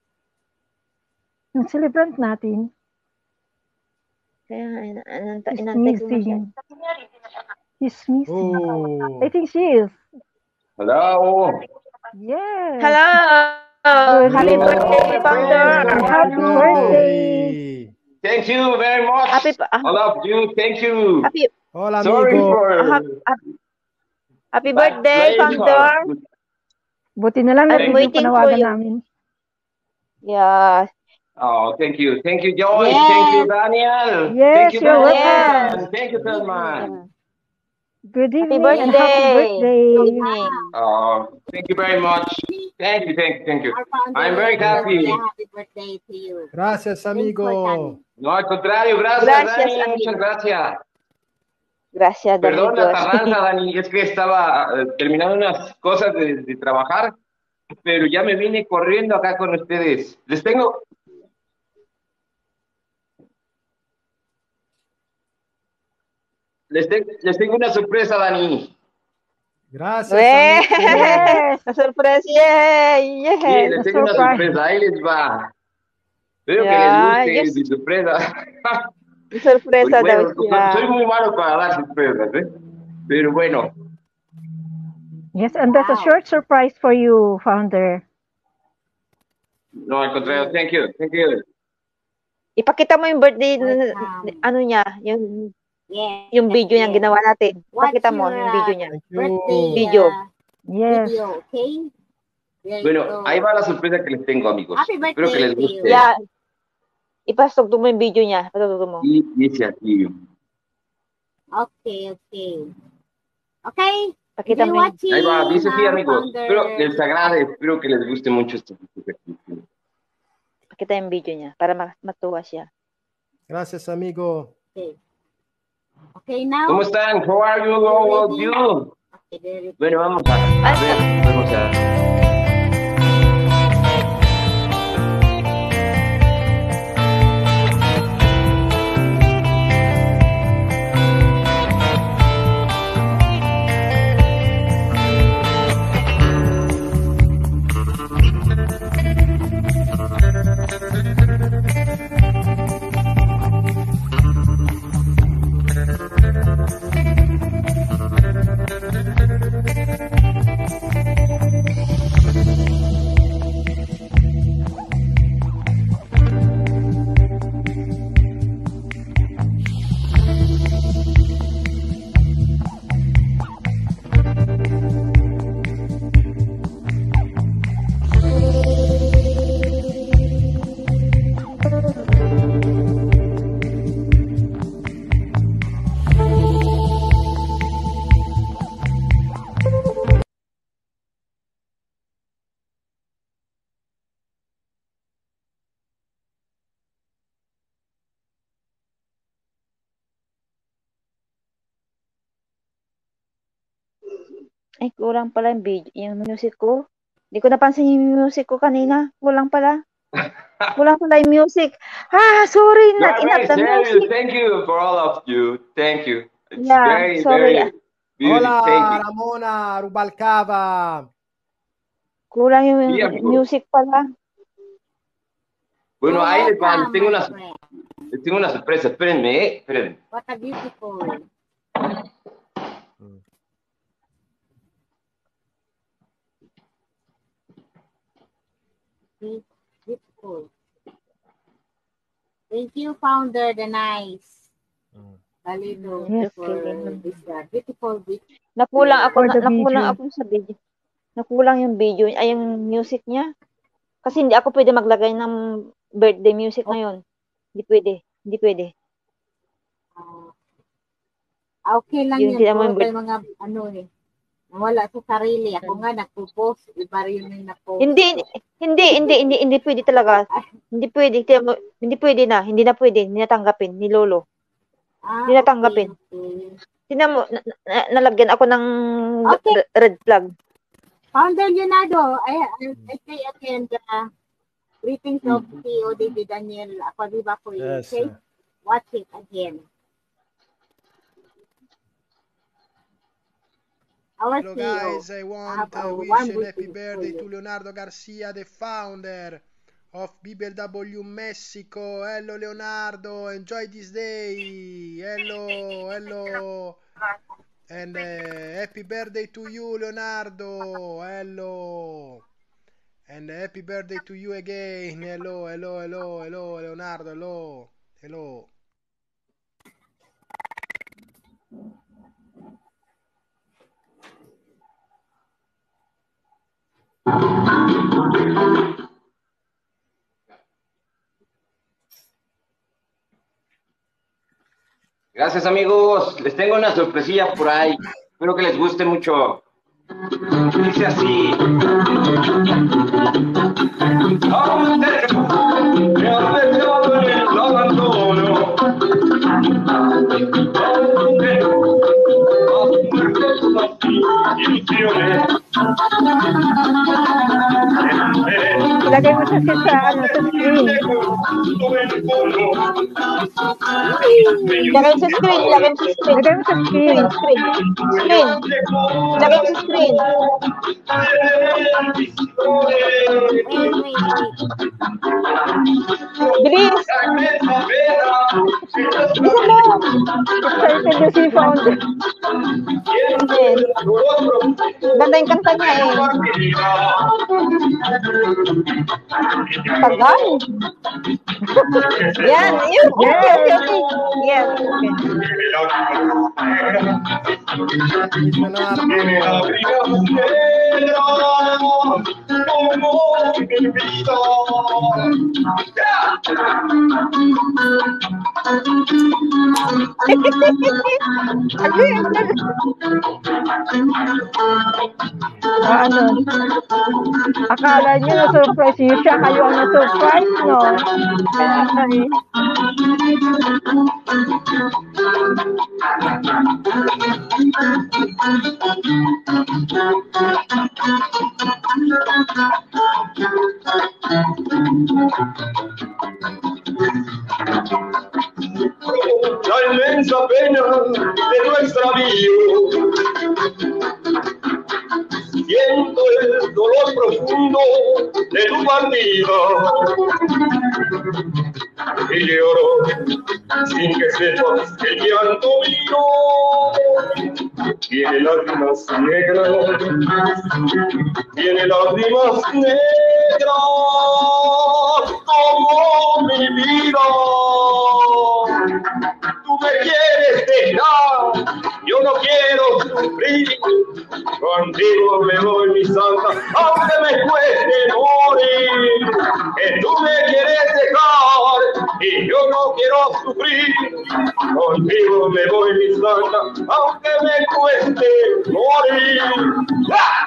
Yung celebrant natin. Kaya nga, He's inantay ko na siya. missing. He's missing. Oh. I think she is. Hello. Yes. Hello! Good Happy evening. birthday, Founder! Happy birthday. Thank you very much. All of you. Thank you. Hola, Sorry amigo. for Happy bad birthday, playing Founder! card. Buti na lang I'm natin yung waiting for panawagan you. namin. Yeah. Oh, thank you. Thank you, Joyce. Yes. Thank you, Daniel. Yes, Thank you, you're Daniel. welcome. Thank you, Thelma. Good Happy evening and happy birthday. Evening. Oh, thank you very much. Thank you, thank you, thank you. Our founder, I'm very happy. Happy birthday to you. Gracias, Thanks for amigo. coming. No, al contrario, gracias, Gracias, Dani. amigo. Muchas gracias. Gracias, Perdón la amigos. tardanza, Dani. Es que estaba terminando unas cosas de trabajar, pero ya me vine corriendo acá con ustedes. Les tengo una sorpresa, Dani. Gracias, Wey! amigo. Yes. La sorpresa, yay! Sí, Yes. les tengo una surprise. sorpresa. Ahí les va. Espero que Ya, les guste yes. mi sorpresa. Sorpresa daw Bueno, siya. soy muy malo para dar sorpresas, ¿eh? Pero bueno. Yes, and that's a short surprise for you, founder. No, al contrario. Thank you. Thank you. Ipakita mo yung birthday, Welcome. ano niya, yung Yes. yung video niya ginawa natin. What's Ipakita mo your, yung video niya. Thank you. birthday Video. Yes. video, okay? There you Bueno, go. ahí va la sorpresa que les tengo, amigos. Happy Espero que birthday les to you. guste. Yeah. Ipasok mo yung video niya. Patututo mo. Y dice así. Okay, okay. Okay. Pakita Keep mo yung... watching. Ahí va, dice así, our amigos. founder. Espero que les agrade, espero que les guste mucho esta sorpresa. Pakita yung video niya para matuwa siya. Gracias, amigo. Okay. Okay, now. ¿Cómo están? How are you, all of you? Okay, there you go. Bueno, vamos a ver, vamos a... Ay, kulang pala yung video, yung music ko. Hindi ko napansin yung music ko kanina. Kulang pala. Kulang pala yung music. Sorry, You not are enough very the serious. music. Thank you for all of you. Thank you. It's Yeah, very, sorry. very beautiful. Thank Hola, you. Ramona Rubalcaba. Kulang yung Sí, amigo. music pala. Bueno, ahí les va. Welcome, my friend. Les tengo una sorpresa. Espérenme, espérenme. What a beautiful. Beautiful. Thank you, founder, the nice. Galito Yes, for this beautiful. Nakulang ako, For the nakulang video. ako sa video. Nakulang yung video, ay yung music niya. Kasi hindi ako pwede maglagay ng birthday music ngayon. Hindi pwede. Hindi pwede. Okay lang Yun, yun. kaya mo Puro yung tayo mga ano eh. Wala sa sarili. Ako nga nagpo-post. Iba rin yung nagpo-post. Hindi pwede talaga. Hindi pwede. Hindi pwede na. Hindi na pwede. Hindi natanggapin ni Lolo. Hindi natanggapin. Okay. Tingnan mo, nalagyan ako ng Okay. red flag. Founder Leonardo, I say again, Greetings of CEO David Daniel Aquaviva for you. Yes. Okay? Watch it again. Our Hello CEO. guys, I want have to a wish warm an happy greeting for birthday you. to Leonardo Garcia, the founder of BBLW Mexico. Hello Leonardo, enjoy this day. Hello. And happy birthday to you, Leonardo. Hello. And happy birthday to you again. Hello, Leonardo. Hello. Gracias amigos, les tengo una sorpresilla por ahí, espero que les guste mucho. Dice así. A usted me ha dejado en el abandono. Ilagay mo sa screen. Lagay sa screen. Ilagay mo sa screen. Screen. Lagay sa screen. Bilis. Bisa mo. Excited na si Founder. Ganda yung kanta niya eh. Tagal. Yan. Okay. Yes. Ano? Akala niyo na-surprise niyo siya. Kayo ang na-surprise, no? Kaya kami. La inmensa pena de tu extravío. Siento el dolor profundo de tu partida y lloro sin que sepas que el llanto mío tiene lágrimas negras, como mi vida. Tú me quieres dejar, yo no quiero sufrir. Contigo me voy, mi santa, aunque me cueste morir. Que tú me quieres dejar y yo no quiero sufrir. Contigo me voy, mi santa, aunque me cueste morir. ¡Ah!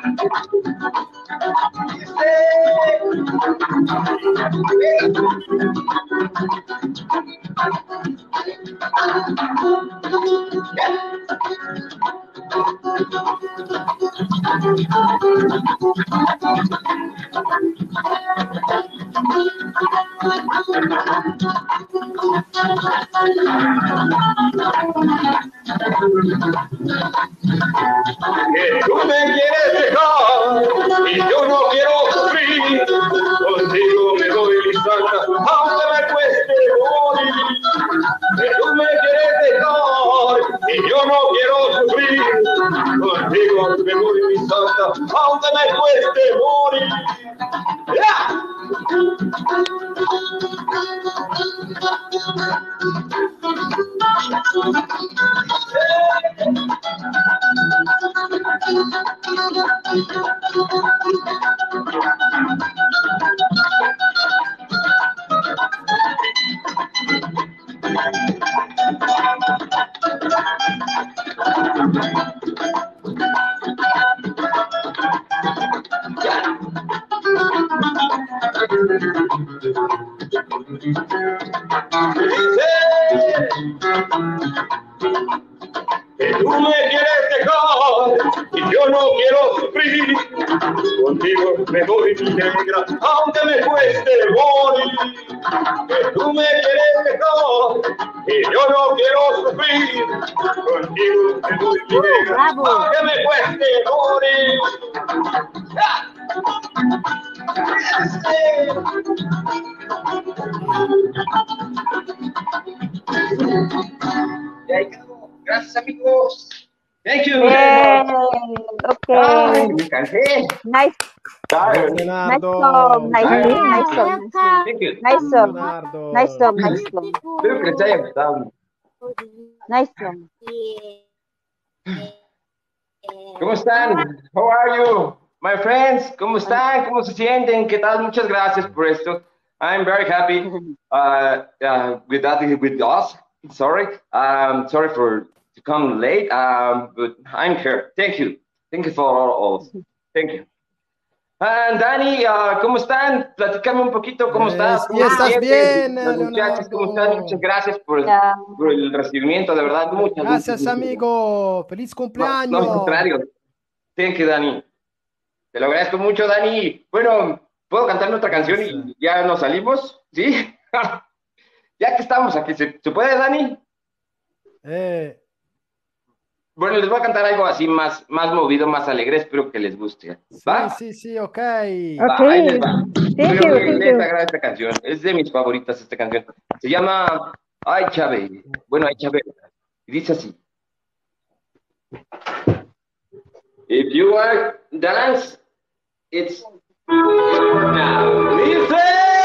Que tú me quieres dejar y yo no quiero sufrir. Contigo me voy, mi santa, aunque me cueste morir. Que tú me quieres dejar y yo no quiero sufrir. Contigo me voy, mi santa, aunque me cueste morir. ¡Ya! Que tú me quieres dejar y yo no quiero sufrir. Contigo me voy, mi negra, aunque me cueste morir. Que tú me quieres mejor y yo no quiero sufrir. Contigo me voy, mi negra, bravo. aunque me cueste morir. Y ahí quedó. Gracias, amigos. Thank you. Yay! Okay. Ay, me cansé. Nice, Gracias, Tired. nice Leonardo. song, nice Ay. song, nice song, nice song. Thank you. Nice song, Leonardo. nice song, nice song, Espero que les haya gustado. nice song. ¿Cómo están? How are you, my friends? ¿Cómo están? ¿Cómo se sienten? ¿Qué tal? Muchas gracias por esto. I'm very happy with that, with us. Sorry, sorry for to come late, but I'm here. Thank you. Thank you for all. Thank you. Dani, ¿cómo están? Platícame un poquito cómo estás. Sí, estás sientes? bien, Los muchachos, ¿cómo están? Leonardo. Muchas gracias Yeah. por el recibimiento, de verdad. Muchas Gracias, amigo. Feliz No, cumpleaños. al contrario. Thank you, Dani. Te lo agradezco mucho, Dani. Bueno, ¿puedo cantar otra canción y ya nos salimos? ¿Sí? Ya que estamos aquí, ¿se puede, Dani? Bueno, les voy a cantar algo así más movido, más alegre. Espero que les guste. ¿Va? Sí, ok. Va, ahí les va. Thank Espero you, que thank les you. agrade esta canción. Es de mis favoritas esta canción. Se llama Ay, Chávez. Bueno, Ay, Chávez. Y dice así. If you are dance, it's now. Listen!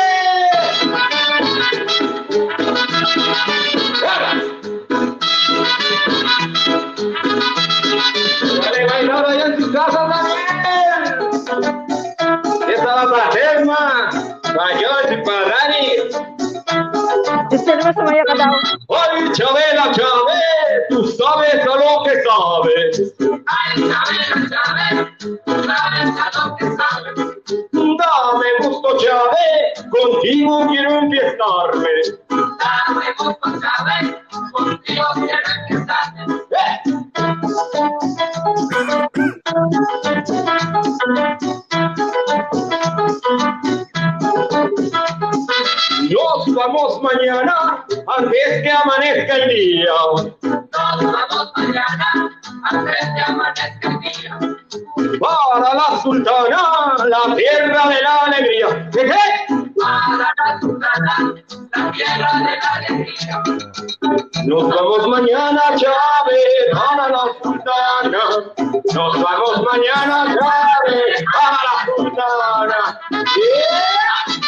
Vale, bailar allá en tu casa también. Esta va para Selma, para George y para Dani. Selma, sumaya ka daw. Ay, Chabela, Chávez, tú sabes a lo que sabes. Ay, Chabela, Chávez, tú sabes a lo que sabes. Dame gusto, Chávez, contigo quiero enfiestarme. Dame gusto, Chávez, contigo quiero enfiestarme. Nos vamos mañana antes que amanezca el día. Nos vamos mañana antes que amanezca el día. Para la sultana, la tierra de la alegría. ¿Qué? Para la sultana, la tierra de la alegría. Nos vamos mañana, Chávez, para la sultana. Nos vamos mañana, Chávez, para la sultana. Yeah.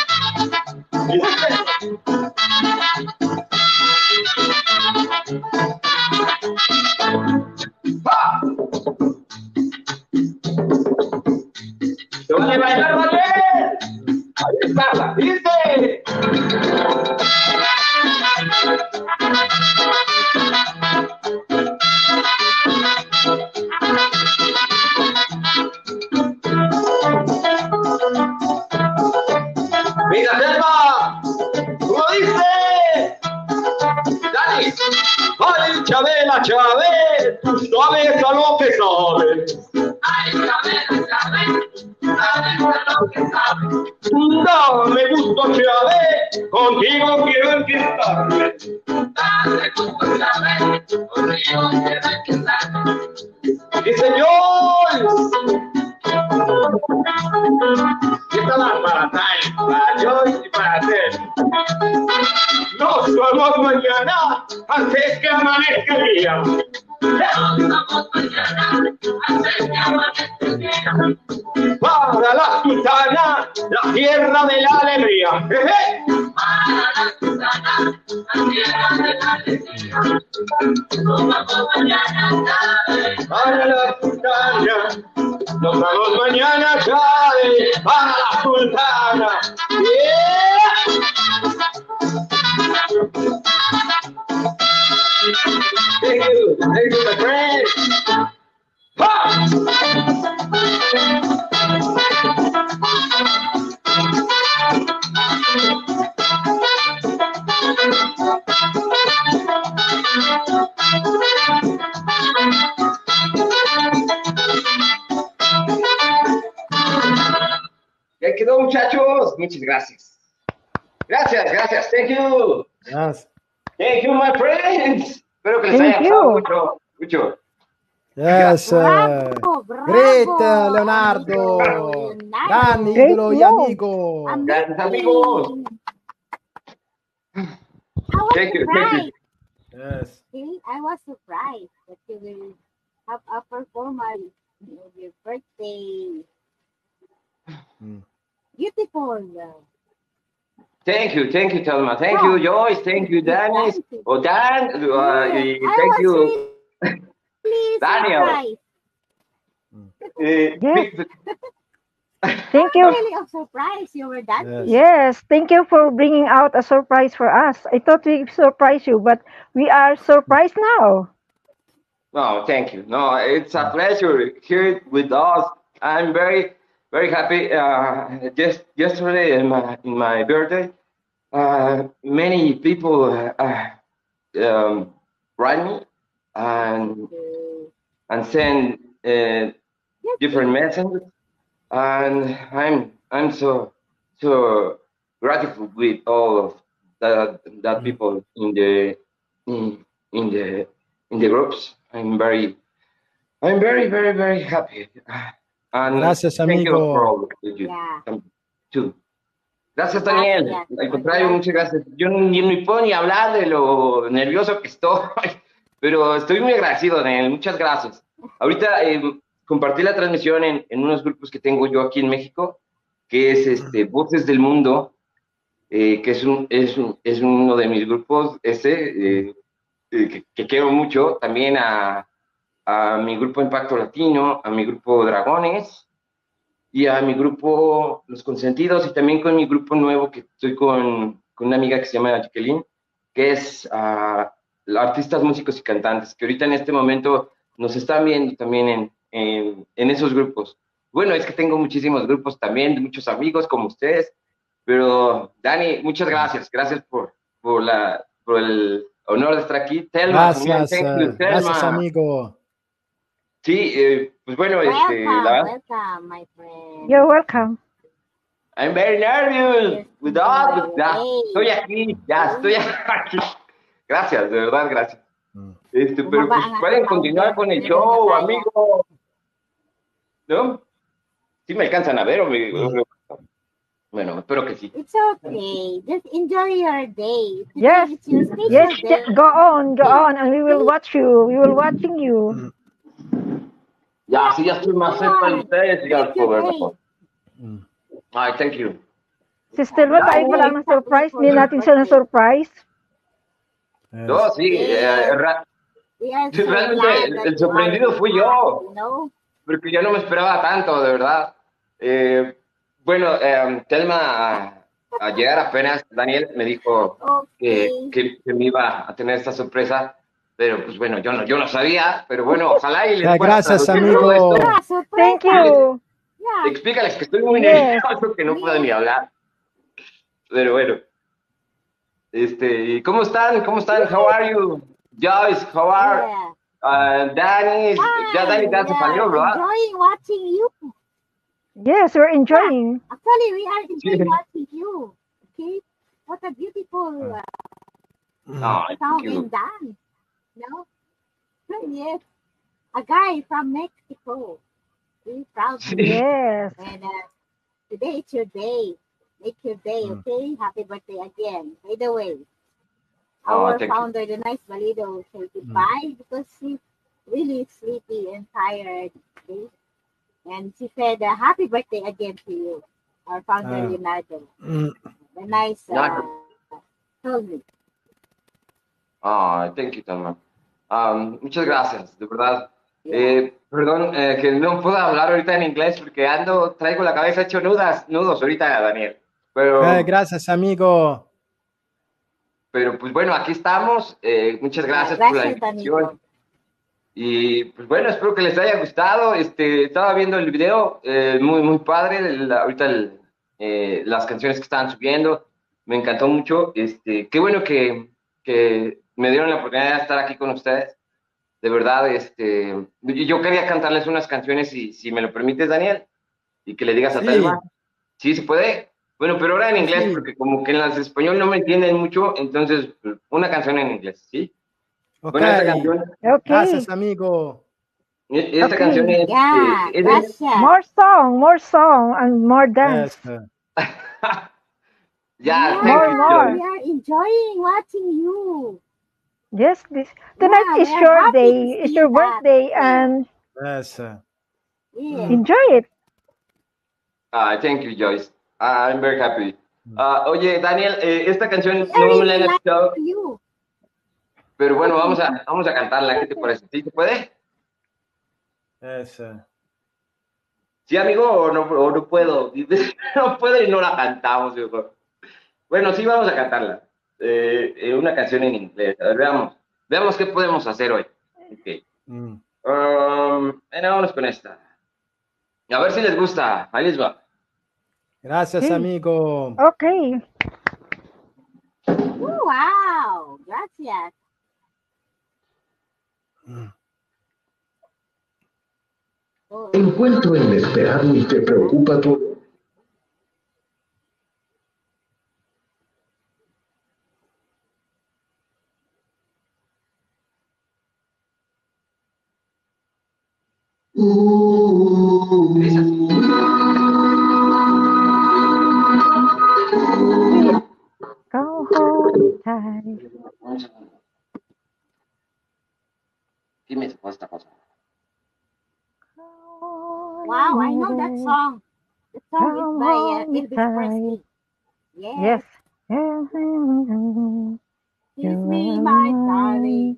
¿Se vale bailar, vale? Ahí está, ¿viste? Mira, Selma, ¿cómo dice? Dani. Ay, Chabela, Chávez, tú sabes a lo que sabes. Ay, Chabela, Chávez, tú sabes a lo que sabes. Dame gusto, Chávez, contigo quiero enfiestarme. Dame gusto, Chávez, contigo quiero enfiestarme. ¡Sí, señor! Esta va para Tai, para Joyce y para Ted. Nos vemos mañana antes que amanezca el día. Nos vemos mañana antes que amanezca el día. Para la sultana, la tierra de la alegría. Para la sultana, la tierra de la alegría. Nos vamos mañana, ¿sabes? Para la sultana. Nos vamos mañana, Chávez, para la sultana. Yeah. Thank you, my friend. muchachos. Muchas gracias. Gracias. Thank you. Yes. Thank you, my friends. Espero que les haya Thank gustado you. mucho. Yes. Bravo, Great, bravo, Leonardo. amigo Gran Leonardo. Great idolo y move. amigo. Gracias, amigos. Amazing. I was Thank you. surprised. Yes. See, I was surprised that you will have a performance of your birthday. Mm. Beautiful. Thank you, Thelma. Thank you, Joyce. Thank you, Dennis. Thank you. Oh, Dan. Yes, I Thank was you, really Daniel. surprised. Yes. Big- Thank I'm you. really surprised you were dancing. Yes, thank you for bringing out a surprise for us. I thought we surprised you, but we are surprised now. No, thank you. No, it's a pleasure here with us. I'm very, very happy. Just yesterday in my birthday, many people write me and send different messages, and I'm so grateful with all of that people in the groups. I'm very, very happy. And Gracias, thank you for amigo. all of you Yeah. too. Gracias, Daniel. Gracias. Al contrario, muchas gracias. Yo ni puedo ni hablar de lo nervioso que estoy, pero estoy muy agradecido, Daniel. Muchas gracias. Ahorita compartí la transmisión en unos grupos que tengo yo aquí en México, que es Voces del Mundo, que es uno de mis grupos, que quiero mucho. También a mi grupo Impacto Latino, a mi grupo Dragones, y a mi grupo Los Consentidos, y también con mi grupo nuevo que estoy con una amiga que se llama Jacqueline, que es artistas, músicos y cantantes, que ahorita en este momento nos están viendo también en esos grupos. Bueno, es que tengo muchísimos grupos también, muchos amigos como ustedes, pero Dani, muchas gracias. Gracias por el honor de estar aquí. Thelma, también, Gracias. thank you, Thelma. Gracias, amigo. Sí, pues bueno, Welcome, my friend. You're welcome. I'm very nervous with all, estoy aquí. Gracias, de verdad, gracias. Pero pues pueden continuar con el show, amigo. ¿No? ¿Sí me alcanzan a ver o me... Bueno, espero que sí. It's okay. Just enjoy your day. Today Yes, it's your special yes, day. go on, and we will watch you. We will watching you. Ya, sí, ya estoy más cerca de ustedes, ya los puedo ver mejor. Ay, thank you. Si Stelma tayo pala ng surprise, hindi natin siya na-surprise. No, sí, We are so realmente glad that el you sorprendido are fui with yo, us, you know? porque yo no me esperaba tanto, de verdad. Bueno, Thelma, ayer apenas Daniel me dijo que me iba a tener esta sorpresa, pero pues bueno, yo no sabía, pero bueno, ojalá y les pueda Gracias, traducir todo amigo. esto. Thank you. Explícales que estoy muy nervioso, que no puedo ni hablar. Pero bueno. ¿Cómo están? How are you? Joyce, how are Danny? Ya Danny ya se salió, ¿verdad? Enjoying watching you. Yes, we're enjoying. Actually, we are enjoying watching you. Okay? What a beautiful song and dance. No? Yes. A guy from Mexico. Really proud of you. Yes. And today it's your day. Make your day, okay? Happy birthday again. By the way, our founder, the nice Valido, said goodbye because she's really sleepy and tired. Okay? And she said, happy birthday again to you, our founder, Leonardo. The nice told me. Thank you, Thelma. Muchas gracias, de verdad. Perdón que no puedo hablar ahorita en inglés porque traigo la cabeza hecho nudos ahorita, Daniel. Pero, gracias, amigo. Pero pues bueno, aquí estamos. Muchas gracias por la invitación. Y pues bueno, espero que les haya gustado. Estaba viendo el video, muy padre. Ahorita las canciones que estaban subiendo, me encantó mucho. Qué bueno que me dieron la oportunidad de estar aquí con ustedes. De verdad, yo quería cantarles unas canciones, si me lo permites, Daniel, y que le digas a Thelma. ¿Sí se puede? Bueno, pero ahora en inglés, Sí. porque como que en las de español no me entienden mucho, entonces una canción en inglés, ¿sí? Ok. Bueno, esta canción, Okay. Gracias, amigo. esta Okay. canción Yeah, es de- gracias. More song, and more dance. Yes. ya, Yeah, thank you, More. Joy. we are enjoying watching you. Yes, tonight Yeah, is we are your happy day. to It's see your that. birthday, Yeah. and Yes. Yeah. enjoy it. Thank you, Joyce. I'm very happy. Oye, Daniel, esta canción We are no me la really han like escuchado, you. pero bueno, vamos a cantarla. ¿Qué te parece? ¿Sí se puede? Yes. ¿Sí, amigo, o no puedo? No puedo y no la cantamos, mejor. Bueno, sí, vamos a cantarla. Una canción en inglés. A ver, veamos qué podemos hacer hoy. Ok. Bueno, vámonos con esta. A ver si les gusta. Ahí les va. Gracias, Sí. amigo. Okay. Oh, wow, gracias. Oh, Encuentro inesperado y te preocupa tu... Go home tight. Dime esta cosa. wow, I know that song. The song is by Elvis Presley. Yes. Kiss me, my darling.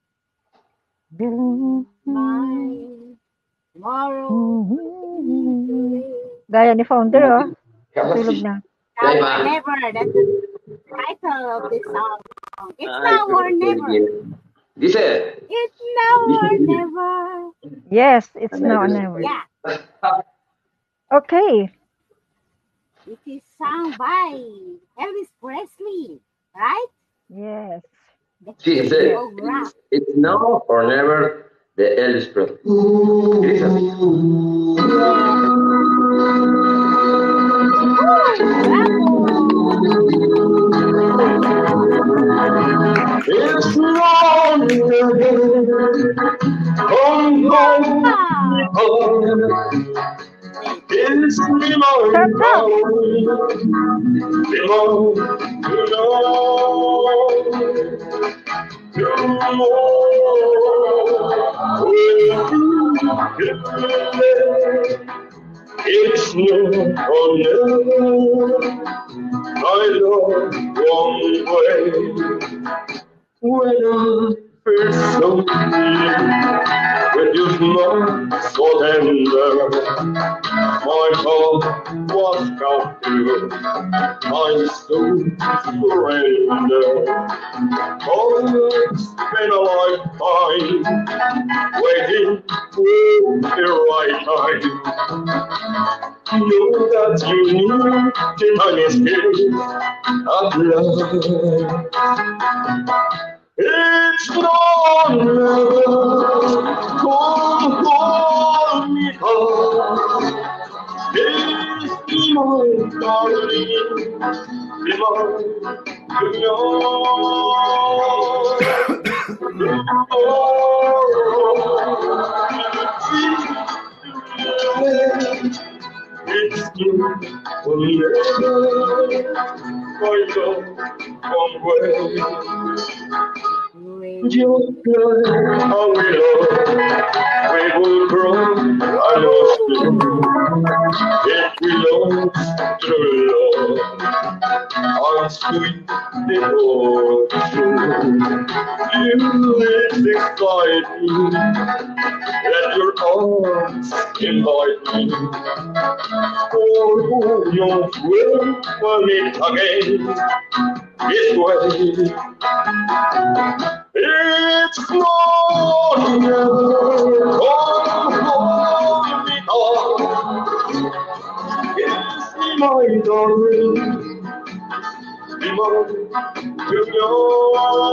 My tomorrow. Gaya ni Founder, oh. Ahora Tulog sí. na. Now Ahí or va. never. That's the title of this song. It's now or never. Dice. It's now or never. Yes, it's now or never. Yeah, Okay. it is sung by Elvis Presley, right? Yes. Sí, dice. It's now or never de Elvis Presley. ¿Qué dice así? It's long It's me, my It's no I love one way. When I first saw you, when you smiled so tender, my heart was captive. I stood surrender. Oh, it's been a lifetime waiting for the right time. Know that you knew the time is here of love. It's not never come hold me hard. It's my darling, It's you, my love, one way. You know how we will grow. I lost you. If we lost true love, I'm sweet devotion. You excite me. Let your arms invite me. For you will meet again this way. It's not never hold me on. Kiss me, my darling. Be mine to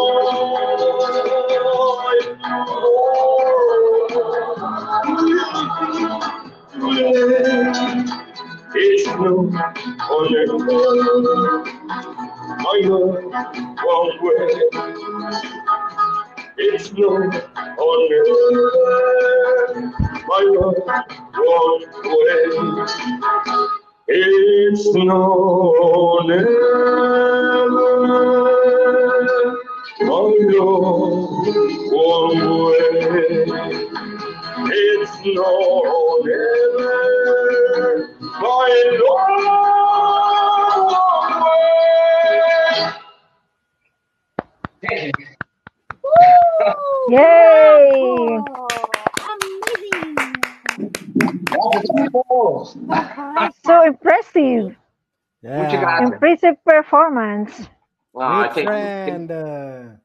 It's no on earth. My love won't wait. It's no on earth. My love won't wait. It's no never. My love won't wait. It's no never. My love won't wait. Thank you. Yay! Amazing! Gracias, amigos. So impressive. Muchas Yeah. gracias. Impressive performance. Ah, Great thank you. friend.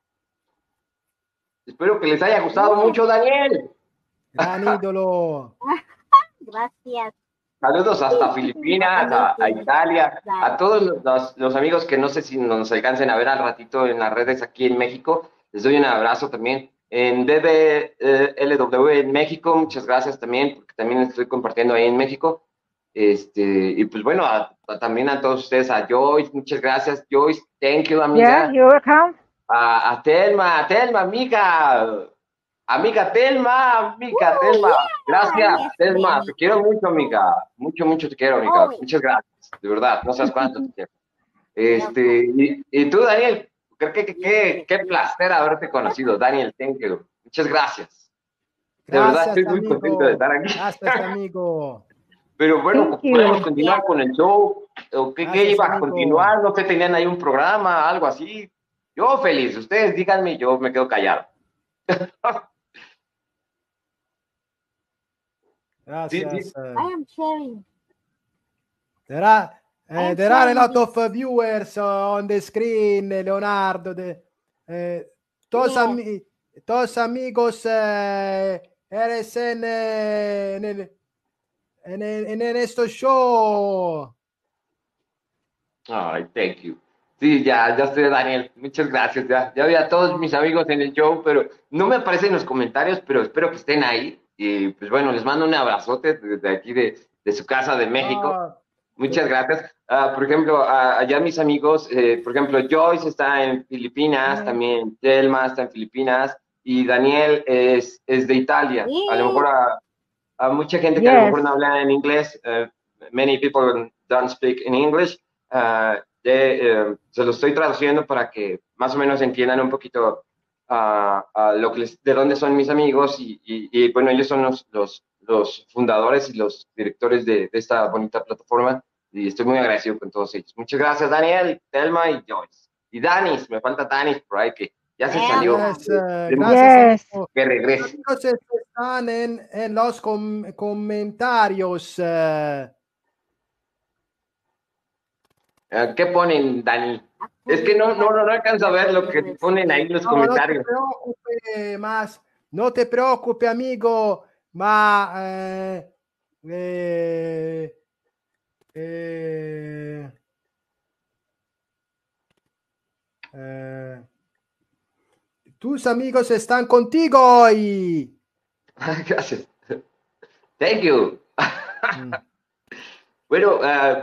Espero que les haya gustado mucho, Daniel. Gran ídolo. Gracias. Saludos hasta Filipinas, a Italia, a todos los amigos que no sé si nos alcancen a ver al ratito en las redes aquí en México. Les doy un abrazo también. En BBLW en México, muchas gracias también, porque también estoy compartiendo ahí en México. Y pues bueno, también a todos ustedes, a Joyce, muchas gracias, Joyce, thank you, amiga. Yeah, you're welcome. A Telma, amiga Telma, gracias, yes, Telma, baby. te quiero mucho, amiga, mucho te quiero, amiga, Always. muchas gracias, de verdad, no sabes cuánto te quiero. Y tú, Daniel, creo que qué placer haberte conocido, Daniel, thank you, muchas gracias, de verdad Gracias, estoy muy contento de amigo. estar aquí. Gracias, amigo. Pero bueno, Thank you. podemos continuar con el show, o qué Gracias, iba a amigo. continuar, no sé, tenían ahí un programa, algo así. Yo feliz, ustedes díganme, yo me quedo callado. Gracias. I am sharing. There are am there are a sharing lot this. of viewers on the screen, Leonardo. Todos, Yes. todos amigos eres en este show. Ay, thank you. Sí, ya estoy, Daniel. Muchas gracias. Ya vi a todos mis amigos en el show, pero no me aparecen en los comentarios, pero espero que estén ahí. Y pues bueno, les mando un abrazote desde aquí de su casa de México. Ah, Muchas gracias. Por ejemplo, allá mis amigos, por ejemplo, Joyce está en Filipinas, también Telma está en Filipinas, y Daniel es de Italia. A lo mejor a mucha gente que a lo Yes. mejor no habla en inglés, many people don't speak in English, se lo estoy traduciendo para que más o menos entiendan un poquito lo que de dónde son mis amigos y bueno, ellos son los fundadores y los directores de esta bonita plataforma y estoy muy agradecido con todos ellos. Muchas gracias, Daniel, Telma y Joyce. Y Danis, me falta Danis por ahí que ya se salió. yes, De- gracias, Yes. amigo. Que regrese. Amigos están en los comentarios. ¿Qué ponen, Dani? Es que no alcanzo a ver lo que ponen ahí en los No comentarios. te preocupes más, no te preocupes, amigo, ma tus amigos están contigo hoy. Gracias. Thank you. Bueno,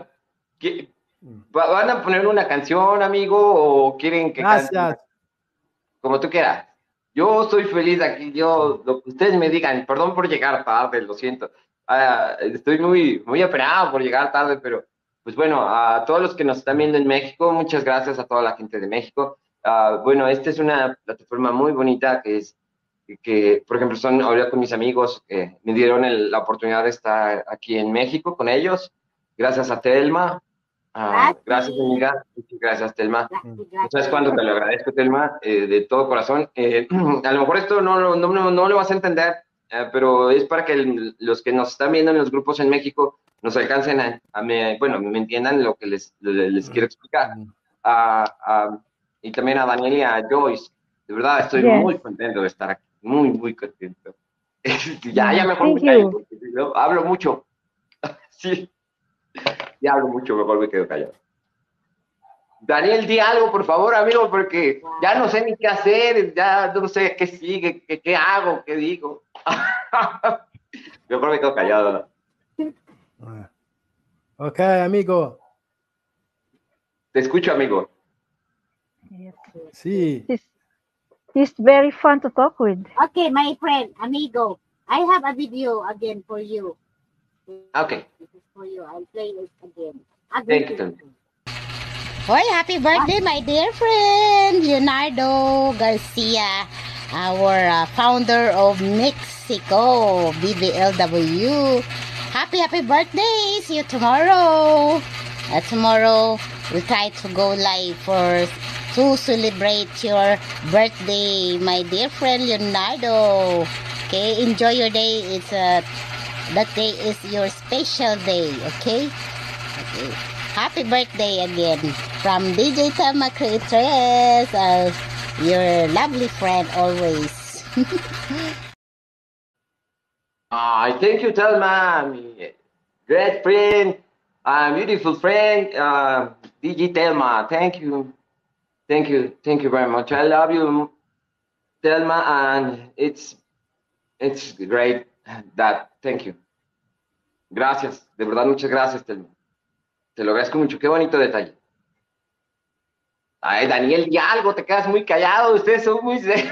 ¿van a poner una canción, amigo, o quieren que cante? Gracias. Como tú quieras. Yo estoy feliz aquí, lo que ustedes me digan, perdón por llegar tarde, lo siento. Estoy muy apenado por llegar tarde, pero pues bueno, a todos los que nos están viendo en México, muchas gracias a toda la gente de México. Bueno, esta es una plataforma muy bonita que por ejemplo, son ahora con mis amigos que me dieron la oportunidad de estar aquí en México con ellos. Gracias a Telma. Gracias, amiga. Muchas gracias, Telma. No sabes cuánto te lo agradezco, Telma, de todo corazón. A lo mejor esto no lo vas a entender, pero es para que los que nos están viendo en los grupos en México nos alcancen bueno, me entiendan lo que les quiero explicar. Y también a Daniel y a Joyce. De verdad, estoy Yes. muy contento de estar aquí. Muy contento. Ya mejor Thank me callo, you. porque yo hablo mucho. Sí. Ya hablo mucho, mejor me quedo callado. Daniel, di algo, por favor, amigo, porque ya no sé ni qué hacer, ya no sé qué sigue, qué hago, qué digo. Mejor me quedo callado. Ok, amigo. Te escucho, amigo. Sí. He's very fun to talk with. Okay, my friend, amigo, I have a video again for you. Okay. This is for you. I'll play it again. Thank you, Telma. Hoy, happy birthday, my dear friend, Leonardo Garcia, our founder of Mexico, BBLW. Happy birthday. See you tomorrow. Tomorrow, we try to go live to celebrate your birthday, my dear friend Leonardo. Okay, enjoy your day. That day is your special day, okay? Okay. Happy birthday again from DJ Thelma Creatress, your lovely friend always. Thank you, Telma, my great friend, beautiful friend, DJ Telma. Thank you very much. I love you, Telma, and it's great that. Thank you. Gracias, de verdad, muchas gracias, Telma. Te lo agradezco mucho. Qué bonito detalle. Ay, Daniel, ya algo, te quedas muy callado. Ustedes son muy serios.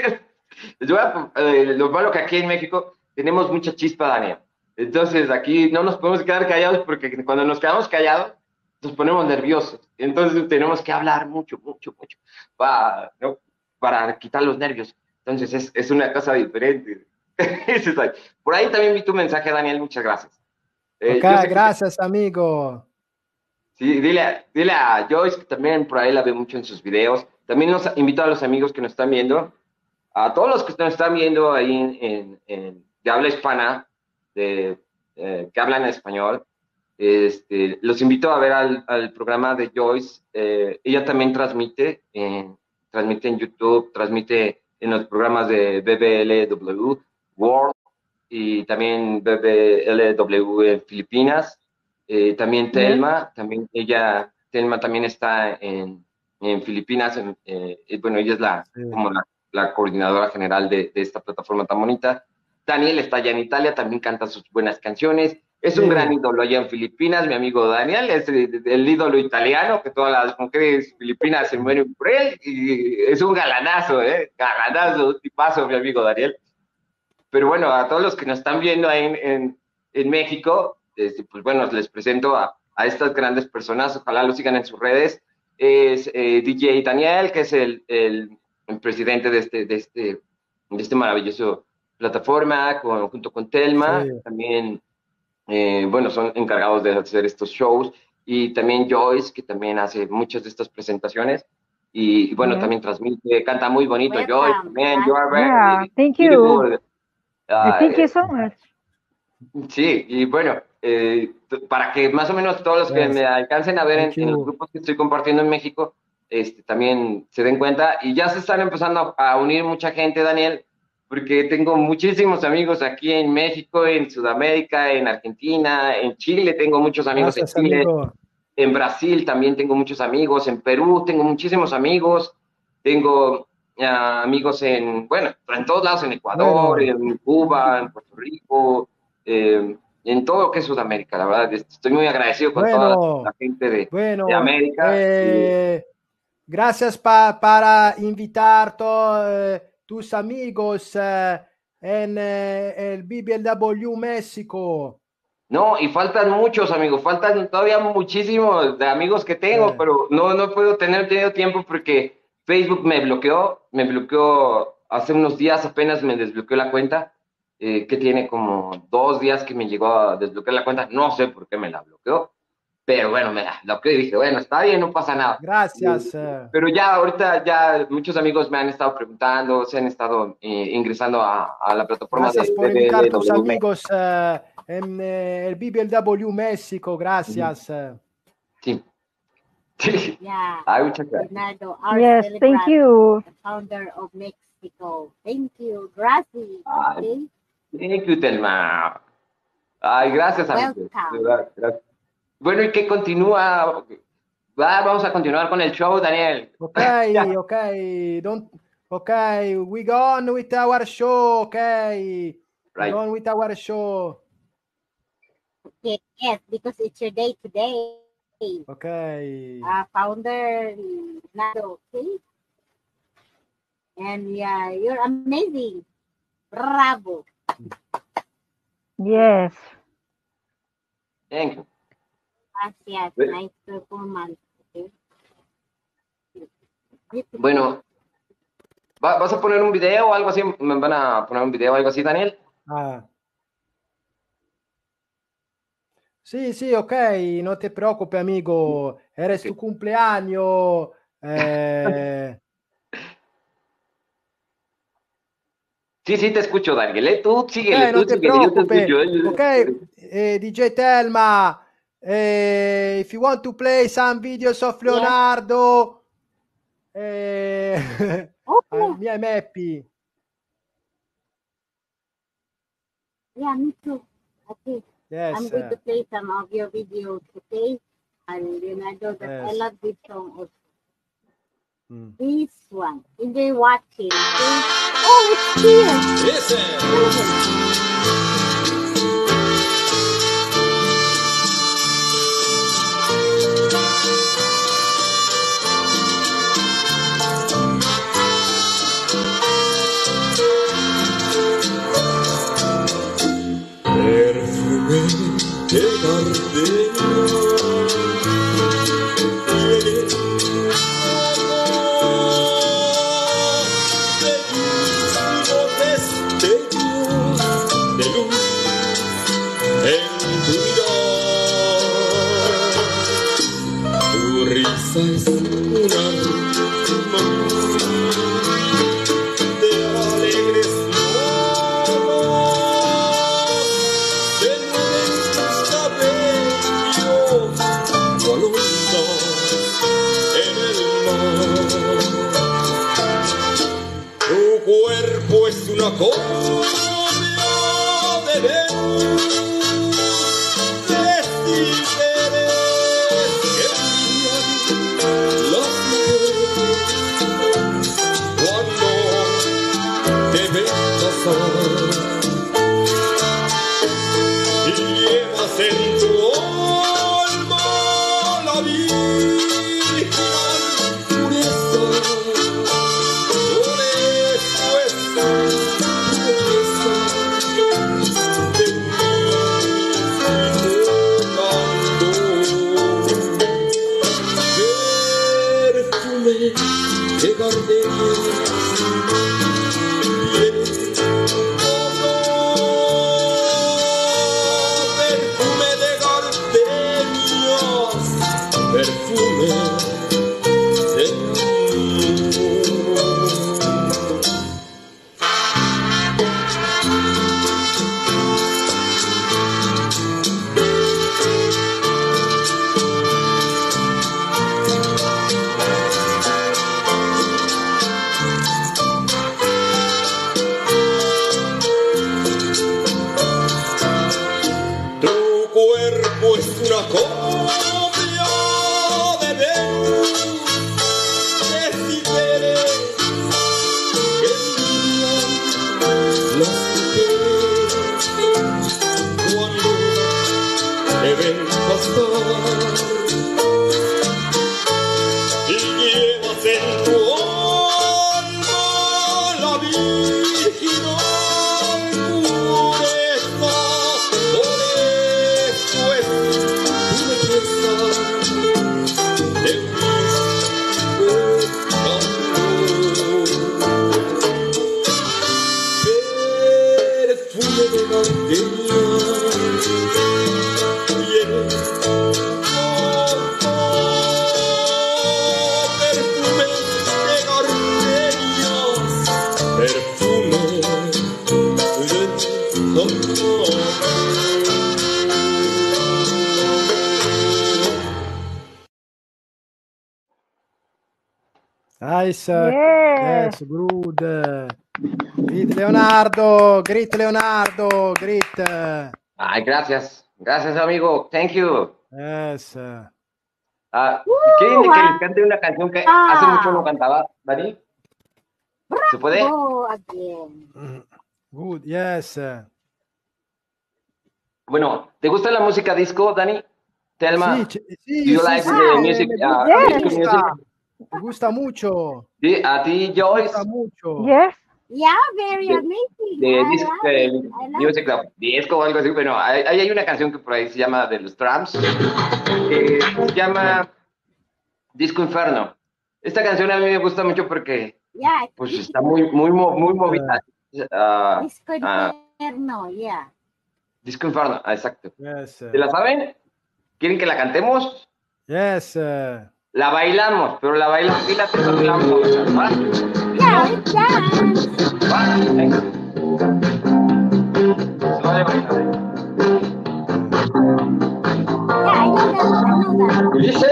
Lo malo que aquí en México tenemos mucha chispa, Daniel. Entonces, aquí no nos podemos quedar callados porque cuando nos quedamos callados, nos ponemos nerviosos. Entonces, tenemos que hablar mucho para quitar los nervios. Entonces, es una cosa diferente. Por ahí también vi tu mensaje, Daniel. Muchas gracias. Ok, gracias, amigo. Sí, dile a Joyce, que también por ahí la veo mucho en sus videos. También los invito a los amigos que nos están viendo, a todos los que nos están viendo ahí de habla hispana, que hablan español. Los invito a ver al programa de Joyce. Ella también transmite en YouTube, transmite en los programas de BBLW World y también BBLW en Filipinas. También Telma, Telma también está en Filipinas. Bueno, ella es como la coordinadora general de esta plataforma tan bonita. Daniel está allá en Italia, también canta sus buenas canciones. Es un gran ídolo allá en Filipinas, mi amigo Daniel, es el ídolo italiano, que todas las mujeres filipinas se mueren por él, y es un galanazo, galanazo, un tipazo, mi amigo Daniel. Pero bueno, a todos los que nos están viendo ahí en México, pues bueno, les presento a estas grandes personas, ojalá lo sigan en sus redes. Es DJ Daniel, que es el presidente de este maravilloso plataforma, junto con Telma, Sí. También, bueno, son encargados de hacer estos shows, y también Joyce, que también hace muchas de estas presentaciones, y bueno, también transmite, canta muy bonito. Welcome. Joyce, también, you are very Yeah, thank beautiful. you. Thank you so much. Sí, y bueno, para que más o menos todos los que me alcancen a ver en los grupos que estoy compartiendo en México, también se den cuenta, y ya se están empezando a unir mucha gente, Daniel, porque tengo muchísimos amigos aquí en México, en Sudamérica, en Argentina, en Chile, tengo muchos amigos Gracias, en Chile, amigo. en Brasil también tengo muchos amigos, en Perú tengo muchísimos amigos, tengo amigos en todos lados, en Ecuador, en Cuba, en Puerto Rico, en todo lo que es Sudamérica, la verdad. Estoy muy agradecido con toda la gente de América. Gracias para invitar tus amigos en el BBLW México. No, y faltan muchos amigos, faltan todavía muchísimos de amigos que tengo, pero no puedo tener tiempo porque Facebook me bloqueó hace unos días, apenas me desbloqueó la cuenta, que tiene como 2 días que me llegó a desbloquear la cuenta, no sé por qué me la bloqueó, pero bueno, me la bloqueó y dije, bueno, está bien, no pasa nada. Gracias. Pero ahorita muchos amigos me han estado preguntando, se han estado ingresando a la plataforma. Gracias por invitar a tus amigos en el BBLW México, gracias. Sí. Yeah. Muchas gracias. Leonardo, our Yes, thank you. the founder of Mexico. Thank you. Gracias. Okay? Thank you, Telma. Ay, gracias, amigos. Gracias. Bueno, ¿y qué continúa? Vamos a continuar con el show, Daniel. Okay, we go on with our show, okay. Right. We go on with our show. Okay, yes, because it's your day today. Ok. Founder Nado, okay? And yeah, you're amazing. Bravo. Yes. Thank you. Gracias. Bueno. Nice performance. Okay. Bueno, ¿vas a poner un video o algo así? ¿Me van a poner un video o algo así, Daniel? Sí, sí, ok, no te preocupes, amigo. Eres tu cumpleaños. Sí, sí, te escucho, Daniel. Tú Ok, síguele, no te yo te preocupes. escucho. Ok, DJ Telma, if you want to play some videos of Leonardo, Okay. me I'm happy. Yeah, me too. Okay. Yes. I'm going to play some of your videos, okay? And Leonardo, that I Yes. love this song also. Mm. This one. Enjoy watching, okay? Oh, it's here. Perfume de gardenia tiene bellísimos destellos de luz en tu mirar. Tu risa es una rima de alegres de tus cabellos, cual ondas en el mar. Tu cuerpo es una copia de luz, de ciberes que brillan las mujeres cuando te ven pasar. Y llevas en tu alma la virginal pureza. Por eso es tu belleza de un mismo perfume de gardenia. Perfume de tu cuerpo es una copia de Venus, de ciberes que brillan las mujeres cuando te ven pasar. Y llevas en tu alma la virginal pureza. Por eso es tu belleza de un mismo amor. Perfume de gardenia viene perfume de gardenias, perfume de amor. Nice. Yes. Yes, good. Great Leonardo, great Leonardo, great. Ay, gracias. Gracias, amigo. Thank you. Yes. ¿Quieren que les cante una canción que hace mucho no cantaba, Dani? ¿Se puede? Go again. Good, yes. Bueno, ¿te gusta la música disco, Dani? Telma, Sí, do sí, you sí, like sí, the music, Yes, disco music? me gusta mucho, Sí, a ti, me gusta Joyce, mucho. yes. Yeah, very de, amazing. de, I love it. I love music, it. disco o algo así. Bueno, hay una canción que por ahí se llama de los Tramps, que se llama Disco Inferno. Esta canción a mí me gusta mucho porque Yeah, it's pues está beautiful. muy movida. Ah, Disco ah, Inferno, yeah. Disco Inferno, exacto. Yes, ¿Se la saben? ¿Quieren que la cantemos? yes. La bailamos, pero la bailamos y la vamos a bailar, ¿va? Yeah, let's dance. ¿Va? Venga. Se vale bailar. Yeah, I know that. I know that. ¡Dice!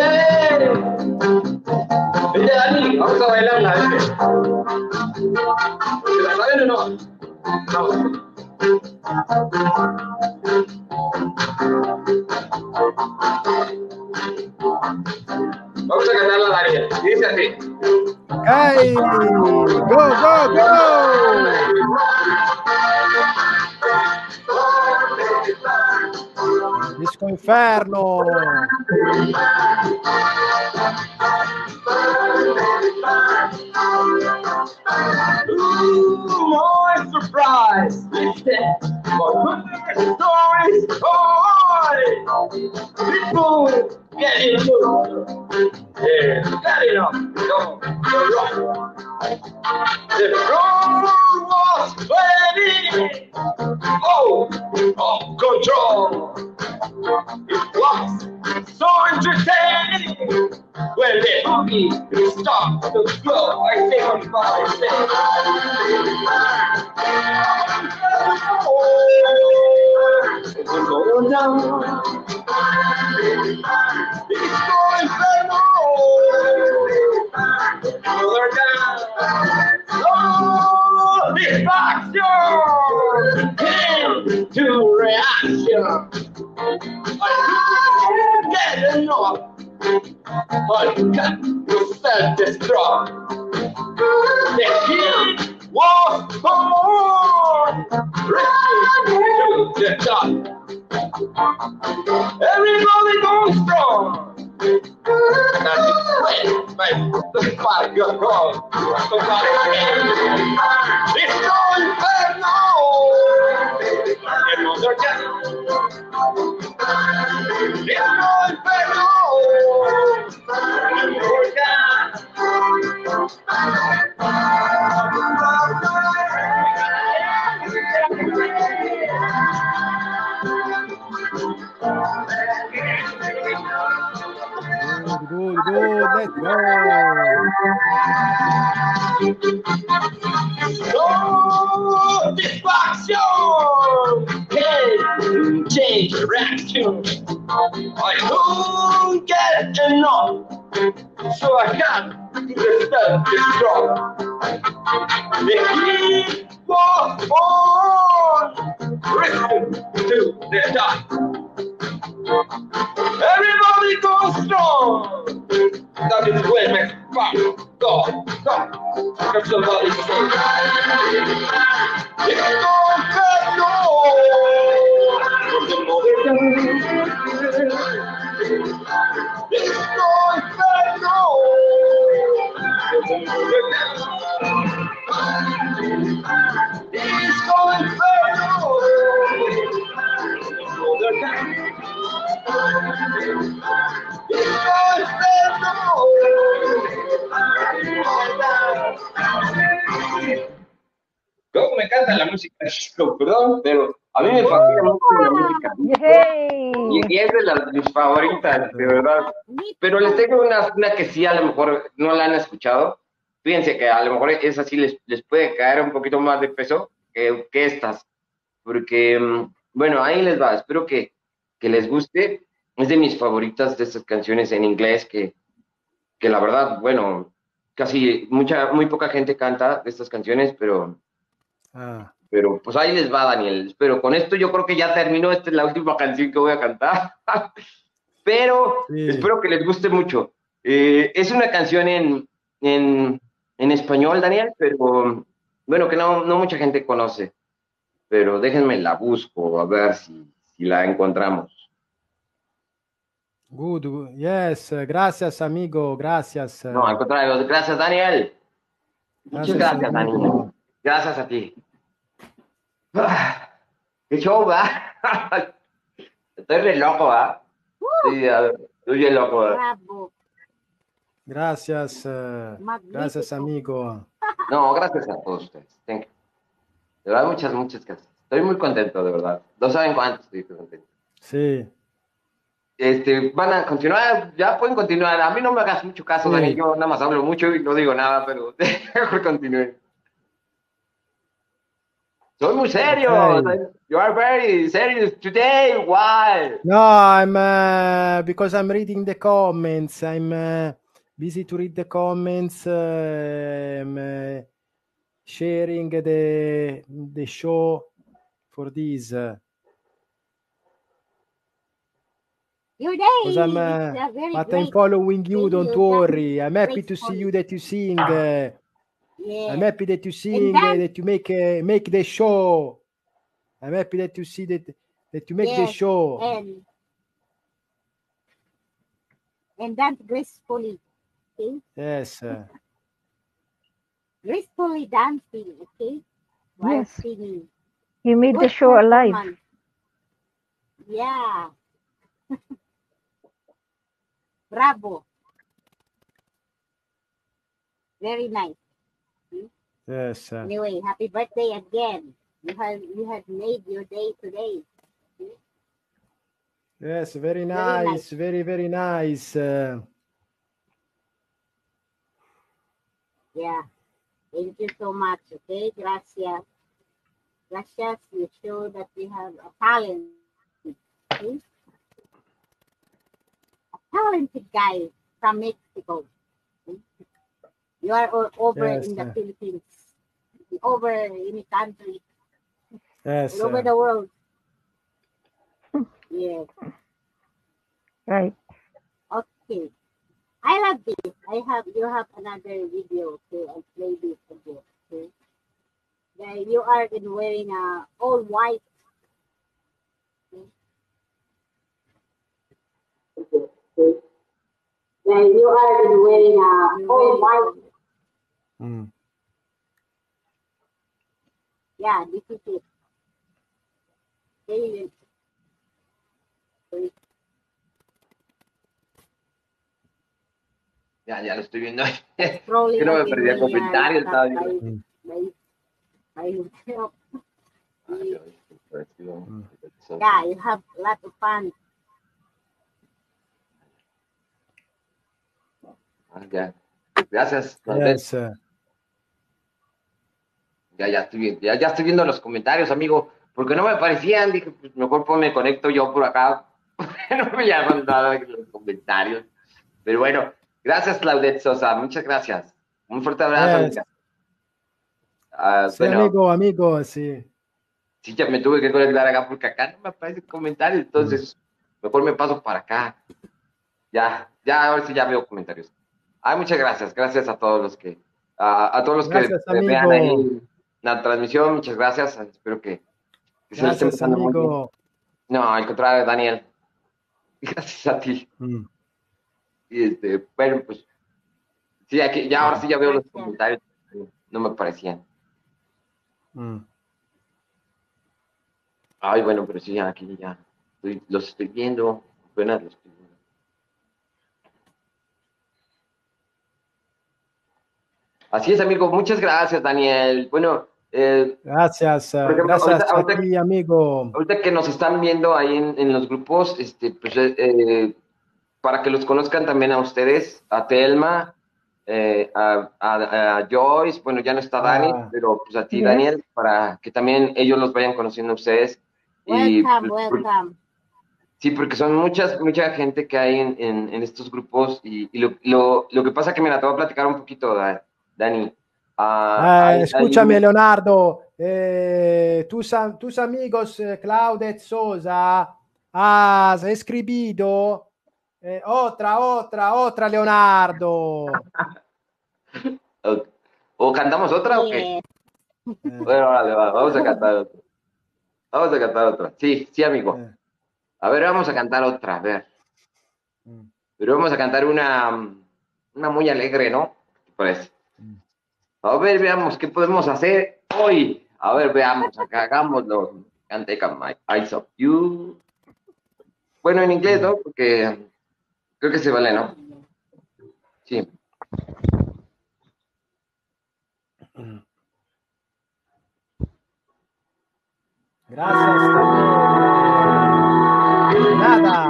Oye, Dani, vamos a bailarla, ¿viste? ¿Se la saben o no? Vamos. Vamos a cantarla, Daniel. Dice así. Hey, go, go, go! Disco Inferno. Ooh, more surprise! Listen, for goodness stories, boy! People getting loose. Yeah, getting up. Go, right. The road was ready. Oh, of control. It was so entertaining when the boogie stopped to flow. I say on fire, it's going down. It's going further down. Oh, this action came to reaction. I couldn't get enough. I got to self-destruct. The kid was born, racing to the top. Everybody goes strong. And it's great, the fire got gone. Somebody it's no inferno. Another death. It's no inferno. Another death. Good, let's go. No distraction can change direction. I don't get enough, so I got to self-destruct. The heat was on, risen to the top. Everybody goes strong. That is where my fire go. Can somebody say, it's going back from the mother. It's going back from the mother. It's going back Luego me encanta la música, perdón, pero a mí me fascina mucho la música. Yay! Y es de mis favoritas, de verdad. Pero les tengo una que sí a lo mejor no la han escuchado. Fíjense que a lo mejor esa sí les puede caer un poquito más de peso que estas. Porque, bueno, ahí les va. Espero que les guste. Es de mis favoritas de estas canciones en inglés que la verdad, bueno, casi muy poca gente canta estas canciones, pero pues ahí les va, Daniel. Pero con esto yo creo que ya terminó. Esta es la última canción que voy a cantar. Pero sí, espero que les guste mucho. Es una canción en español, Daniel, pero bueno, que no mucha gente conoce. Pero déjenme la busco, a ver si la encontramos. Good. Yes. Gracias, amigo. Gracias. No, al contrario, gracias, Daniel. Muchas gracias, amigo. Daniel. Gracias a ti. Qué show, ¿va? Estoy re loco, ¿va? Sí, estoy bien loco. Bravo. Gracias. Magnífico. Gracias, amigo. No, gracias a todos ustedes. Thank you. De verdad, muchas gracias. Estoy muy contento, de verdad. No saben cuánto estoy contento. Sí. Van a continuar, ya pueden continuar. A mí no me hagas mucho caso, Sí. Daniel. Yo nada más hablo mucho y no digo nada, pero mejor continúen. Soy muy serio. Okay. You are very serious today. Why? No, I'm because I'm reading the comments. I'm busy to read the comments. I'm sharing the show for this. Your day Because is a very but great. I'm following you. thing Don't you've worry. done I'm happy to see gracefully. you that you sing. Yeah. I'm happy that you sing. then- That you make the show. I'm happy that you see that you make the Yes, show. And dance gracefully. Okay? Yes. Gracefully dancing, okay? While Yes. singing. You made the Good show alive. performance. Yeah. Bravo. Very nice. Yes. Anyway, happy birthday again. You have made your day today. Yes, very Very nice, nice. very, very nice. Yeah. Thank you so much. Okay, gracias. Gracias. You show that you have a talent. Okay? A talented guy from Mexico. Okay? You are over Yes, in the Philippines, over in the country, Yes. all over the world. Yes. Right. Okay. I love this. You have another video. Okay, I'll play this again. Okay. You are wearing all white. Okay. You are wearing all white. Mm. Yeah, this is it. Okay. Ya lo estoy viendo. Scrolling Que no me up in perdí el my comentario. Estaba laptop viendo. by himself. Mm. Yeah, you have a lot of fun. Ya. Gracias. Yes. Ya estoy viendo los comentarios, amigo. Porque no me aparecían. Dije, pues mejor pues me conecto yo por acá. No me llaman nada en los comentarios. Pero bueno, gracias, Claudette Sosa. Muchas gracias. Un fuerte abrazo. Yes. Sí, Bueno, amigo, sí. sí, ya me tuve que conectar acá porque acá no me aparece el comentario. Entonces, mejor me paso para acá. Ya, ahora sí ya veo comentarios. Ay, muchas gracias. Gracias a todos los que, Gracias, que vean amigo. ahí la transmisión. Muchas gracias. Espero que se lo estén Gracias, pasando muy bien. amigo. No, al contrario, Daniel. Gracias a ti. Y bueno, pues, sí, aquí, ya ahora sí ya veo los comentarios. No me parecían. Ay, bueno, pero sí, aquí ya los estoy viendo. Apenas los estoy viendo. Así es, amigo. Muchas gracias, Daniel. Bueno, Gracias. por ejemplo, Gracias a ahorita, ti, amigo. ahorita que nos están viendo ahí en los grupos, pues, para que los conozcan también a ustedes, a Telma, a Joyce, bueno, ya no está Dani, pero pues a ti, Yes. Daniel, para que también ellos los vayan conociendo a ustedes. Welcome. Sí, porque son mucha gente que hay en estos grupos y lo que pasa que, mira, te voy a platicar un poquito, Dani. Escúchame, Leonardo. Tus amigos Claudet Sosa has escribido otra, Leonardo. ¿O cantamos otra o qué? Bueno, vale, vamos a cantar otra. Sí, amigo. A ver, vamos a cantar otra, a ver. Pero vamos a cantar una muy alegre, ¿no? ¿Qué parece? A ver, veamos qué podemos hacer hoy. A ver, veamos, acá hagámoslo. Can't take my eyes off you. Bueno, en inglés, ¿no? Porque creo que se vale, ¿no? Sí. Gracias también. Nada.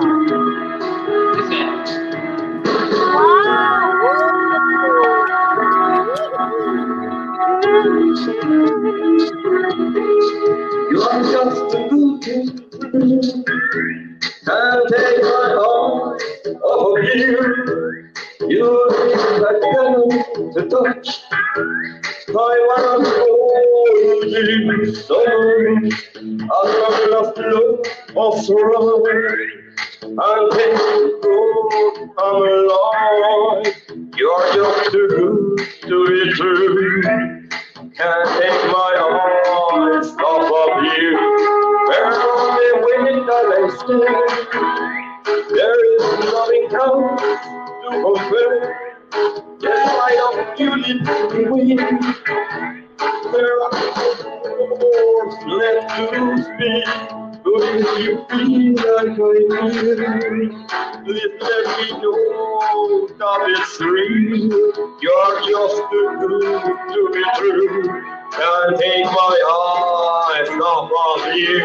You are just a looking and take my heart of you. You are like heaven to touch. I wanna hold you so much. I love of sorrow and take you I'm alive. You're just too good to be true. Can't take my eyes off of you. Where the wind I stay, there is nothing else to compare. Yes, I don't feel it away. There are words left to speak, but if you feel like I'm here, please let me know that it's real. You're just too good to be true. Can't take my eyes off of you.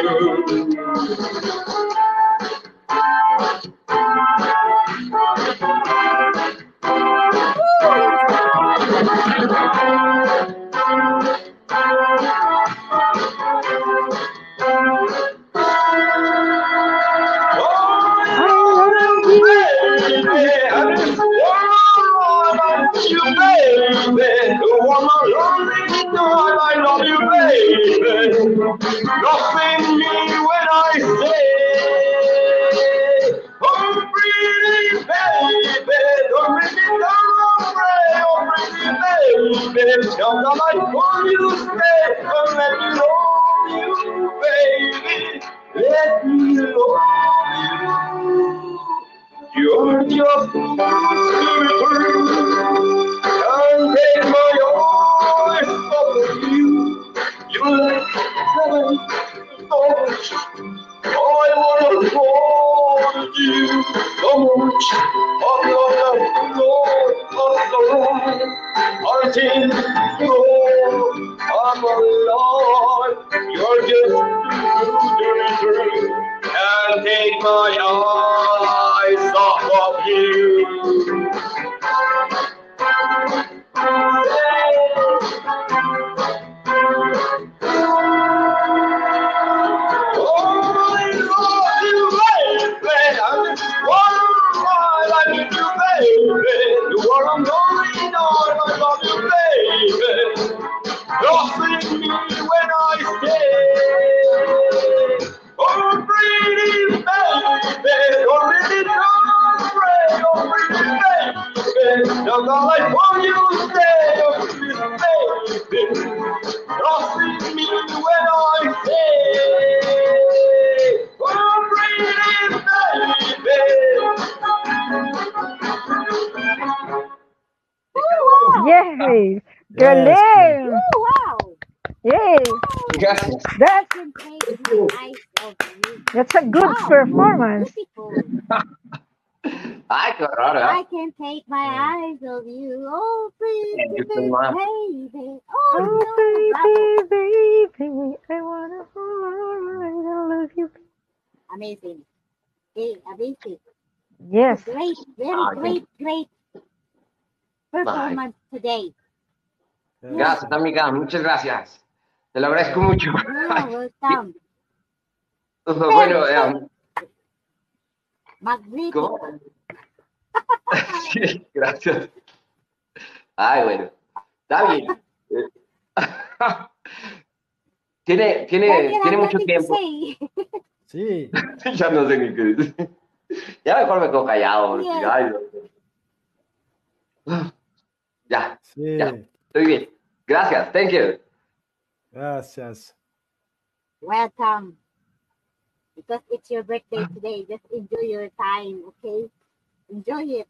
Nothing me when I say, oh pretty baby, don't make me afraid, oh pretty baby, tell them I call you stay, and let me love you, baby, let me love you. You're just too true, can't take my eyes off of you. You like heaven so much. I wanna hold you so much. I'm not the Lord of the Lord. I think Lord, I'm alive. You're just too true. Can't take my eyes off of you. All I want you to stay, oh baby, nothing me when I say, oh pretty baby. Yay! Galing! Wow! Yay! Gracias. That's Can take my eyes off you. that's a good Wow, performance. beautiful. Ay, qué horror, I ¿verdad? can take my eyes off you. Oh, Thank you so pretty much. baby. Oh, Oh, no, baby, baby, I wanna love you. amazing. Hey, amazing. Yes. Great, very great performance today. Gracias, amiga. Muchas gracias. Te lo agradezco mucho. You're welcome. Bueno, Magnífico. ¿cómo? Sí, gracias. Ay, bueno. Está bien. Tiene mucho tiempo. Sí. Ya no sé ni qué decir. Ya mejor me quedo callado. Porque, Yeah. ay, no. Ya, Sí. ya. Estoy bien. Gracias. Thank you. Gracias. Welcome. because it's your birthday today. Just enjoy your time, okay? Enjoy it.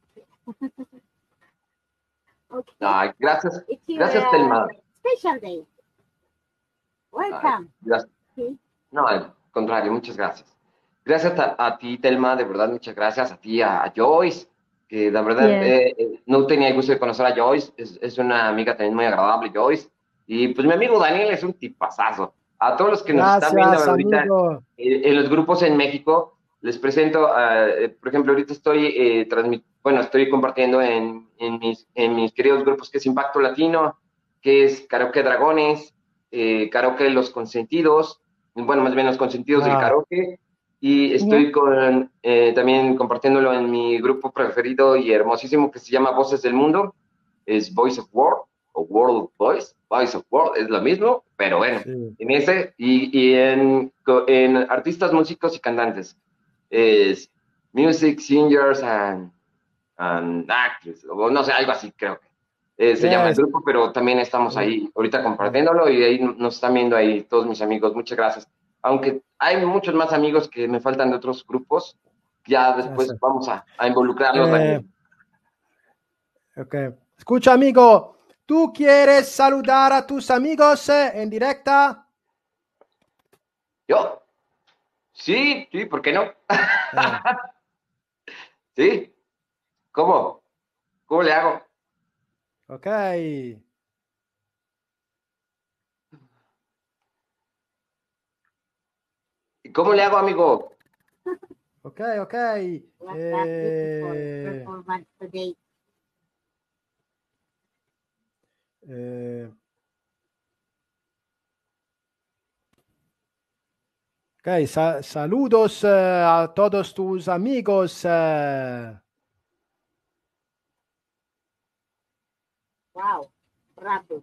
Okay. Ay, gracias, It's your gracias, Telma. special day. Ay, Welcome. gracias. Okay. No, al contrario, muchas gracias. Gracias a ti, Telma, de verdad, muchas gracias. A ti, a Joyce, que la verdad no tenía el gusto de conocer a Joyce. Es una amiga también muy agradable, Joyce. Y pues mi amigo Daniel es un tipazazo. A todos los que nos están viendo Gracias, ahorita amigo. en los grupos en México, les presento, por ejemplo, ahorita estoy estoy compartiendo en mis queridos grupos, que es Impacto Latino, que es Karaoke Dragones, Karaoke Los Consentidos, bueno, más bien Los Consentidos del Karaoke, y estoy también compartiéndolo en mi grupo preferido y hermosísimo que se llama Voces del Mundo, es Voice of World, o World of Voice of World, es lo mismo, pero bueno, en ese, y en artistas, músicos y cantantes, es Music, Singers and Actors, o no sé, algo así creo que se llama el grupo, pero también estamos ahí ahorita compartiéndolo y ahí nos están viendo ahí todos mis amigos, muchas gracias. Aunque hay muchos más amigos que me faltan de otros grupos, ya después vamos a involucrarlos también. Ok. Escucha, amigo, ¿tú quieres saludar a tus amigos en directa? ¿Yo? Sí, ¿por qué no? Sí. ¿Cómo? ¿Cómo le hago? Ok. ¿Cómo le hago, amigo? Ok. What's that performance today? Ok, saludos a todos tus amigos. Wow, bravo.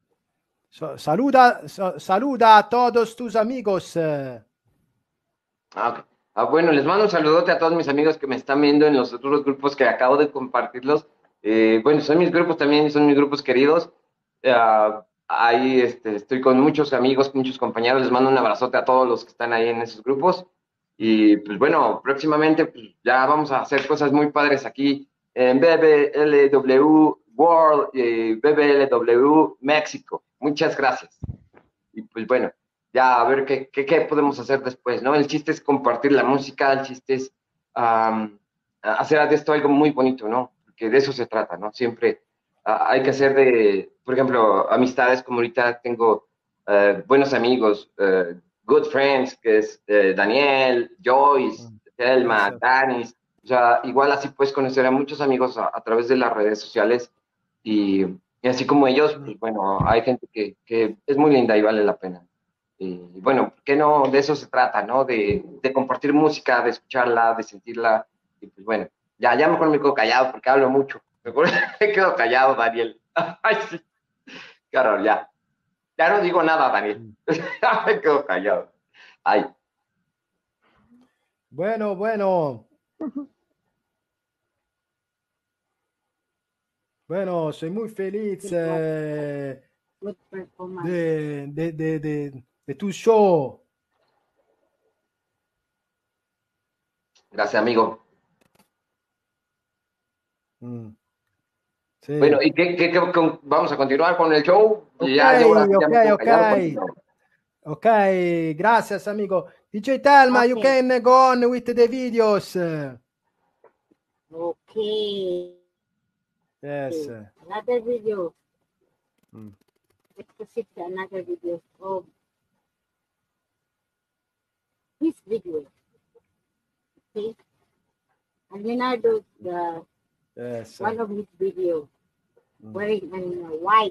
Saluda a todos tus amigos. Okay. Bueno, les mando un saludote a todos mis amigos que me están viendo en los otros grupos que acabo de compartirlos. Bueno, son mis grupos también, son mis grupos queridos. Ahí estoy con muchos amigos, muchos compañeros. Les mando un abrazote a todos los que están ahí en esos grupos. Y pues bueno, próximamente pues, ya vamos a hacer cosas muy padres aquí en BBLW World, BBLW México. Muchas gracias. Y pues bueno, ya a ver qué podemos hacer después, ¿no? El chiste es compartir la música, el chiste es hacer de esto algo muy bonito, ¿no? Porque de eso se trata, ¿no? Siempre hay que hacer por ejemplo, amistades, como ahorita tengo buenos amigos, good friends, que es Daniel, Joyce, Thelma, Danis. O sea, igual así puedes conocer a muchos amigos a través de las redes sociales y así como ellos, pues bueno, hay gente que es muy linda y vale la pena. Y bueno, ¿por qué no? De eso se trata, ¿no? De compartir música, de escucharla, de sentirla. Y pues bueno, ya mejor me quedo callado porque hablo mucho. Mejor me quedo callado, Daniel. Ay, sí. Claro, ya no digo nada, Daniel. Ya me quedo callado. Ay. Bueno. Bueno, soy muy feliz de tu show. Gracias, amigo. Sí. Bueno, ¿y qué vamos a continuar con el show? Ok, gracias, amigo. DJ Thelma, you can go on with the videos. Okay. Yes. Another video. Let's proceed to another video of this video. Okay. And Leonardo, one of his videos, wearing white.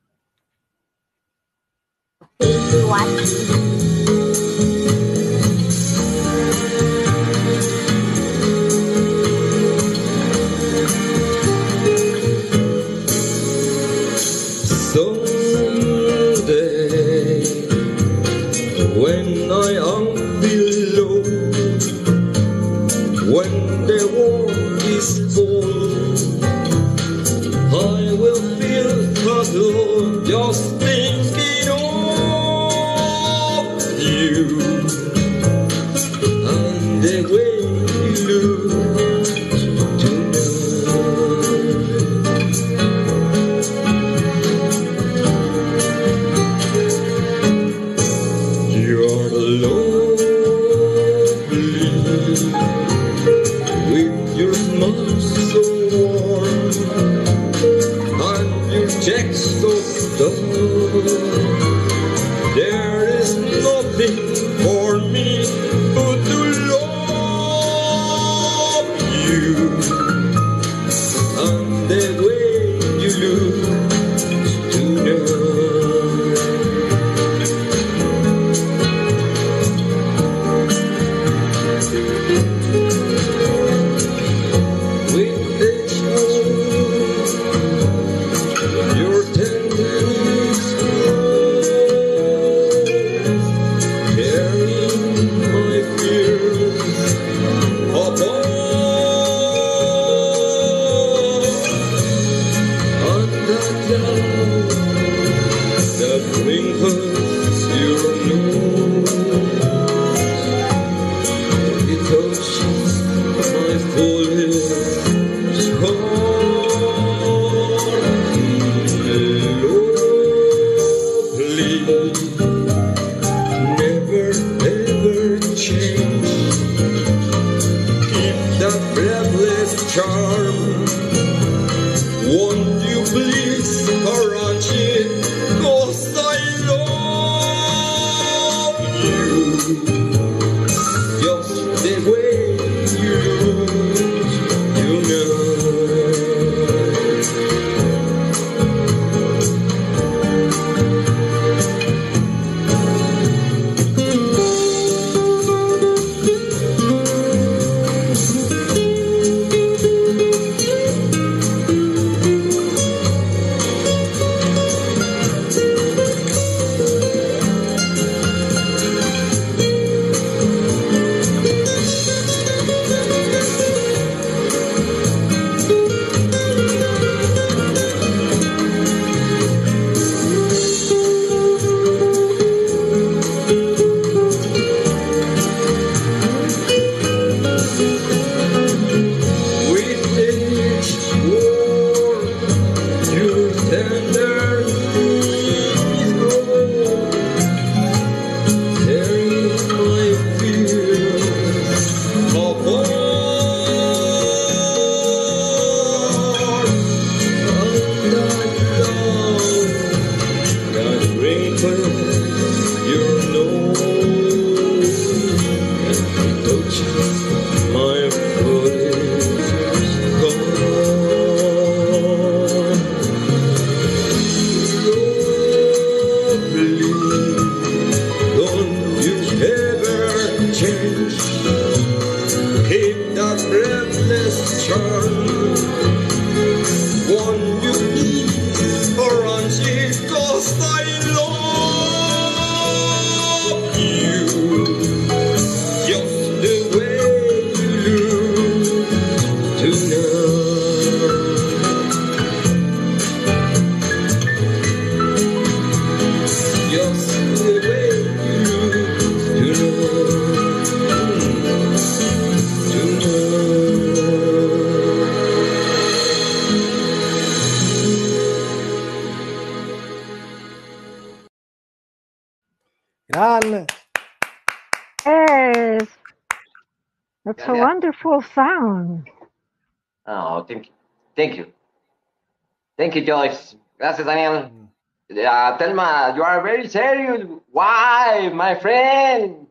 Okay, watch. Someday, when I am below, when the world is cold, I will feel puzzled just thinking of you. lovely, with your smile so warm and your text so soft. There is nothing for me but to love you, and the way you look tonight. With the child, your tenderness grows, carrying my fears above, and that love that wrinkles your nose, it touches my foolish heart. Lovely, never ever change. Keep that breathless charm. Won't you please arrange it? 'Cause I love you, just the way you look tonight. With each word, your tender knees grow, tearing my fears apart. And that love that wrinkles your nose and touches my foolish heart. Lovely, don't you ever change. Keep that breathless charm. Won't you please arrange it? 'Cause I love you, just the way you look tonight. Just the way you look Grande. Yes, that's a Yeah. wonderful sound. Oh, thank you. Thank you. Thank you, Joyce. Gracias, Daniel. Telma, you are very serious. Why, my friend?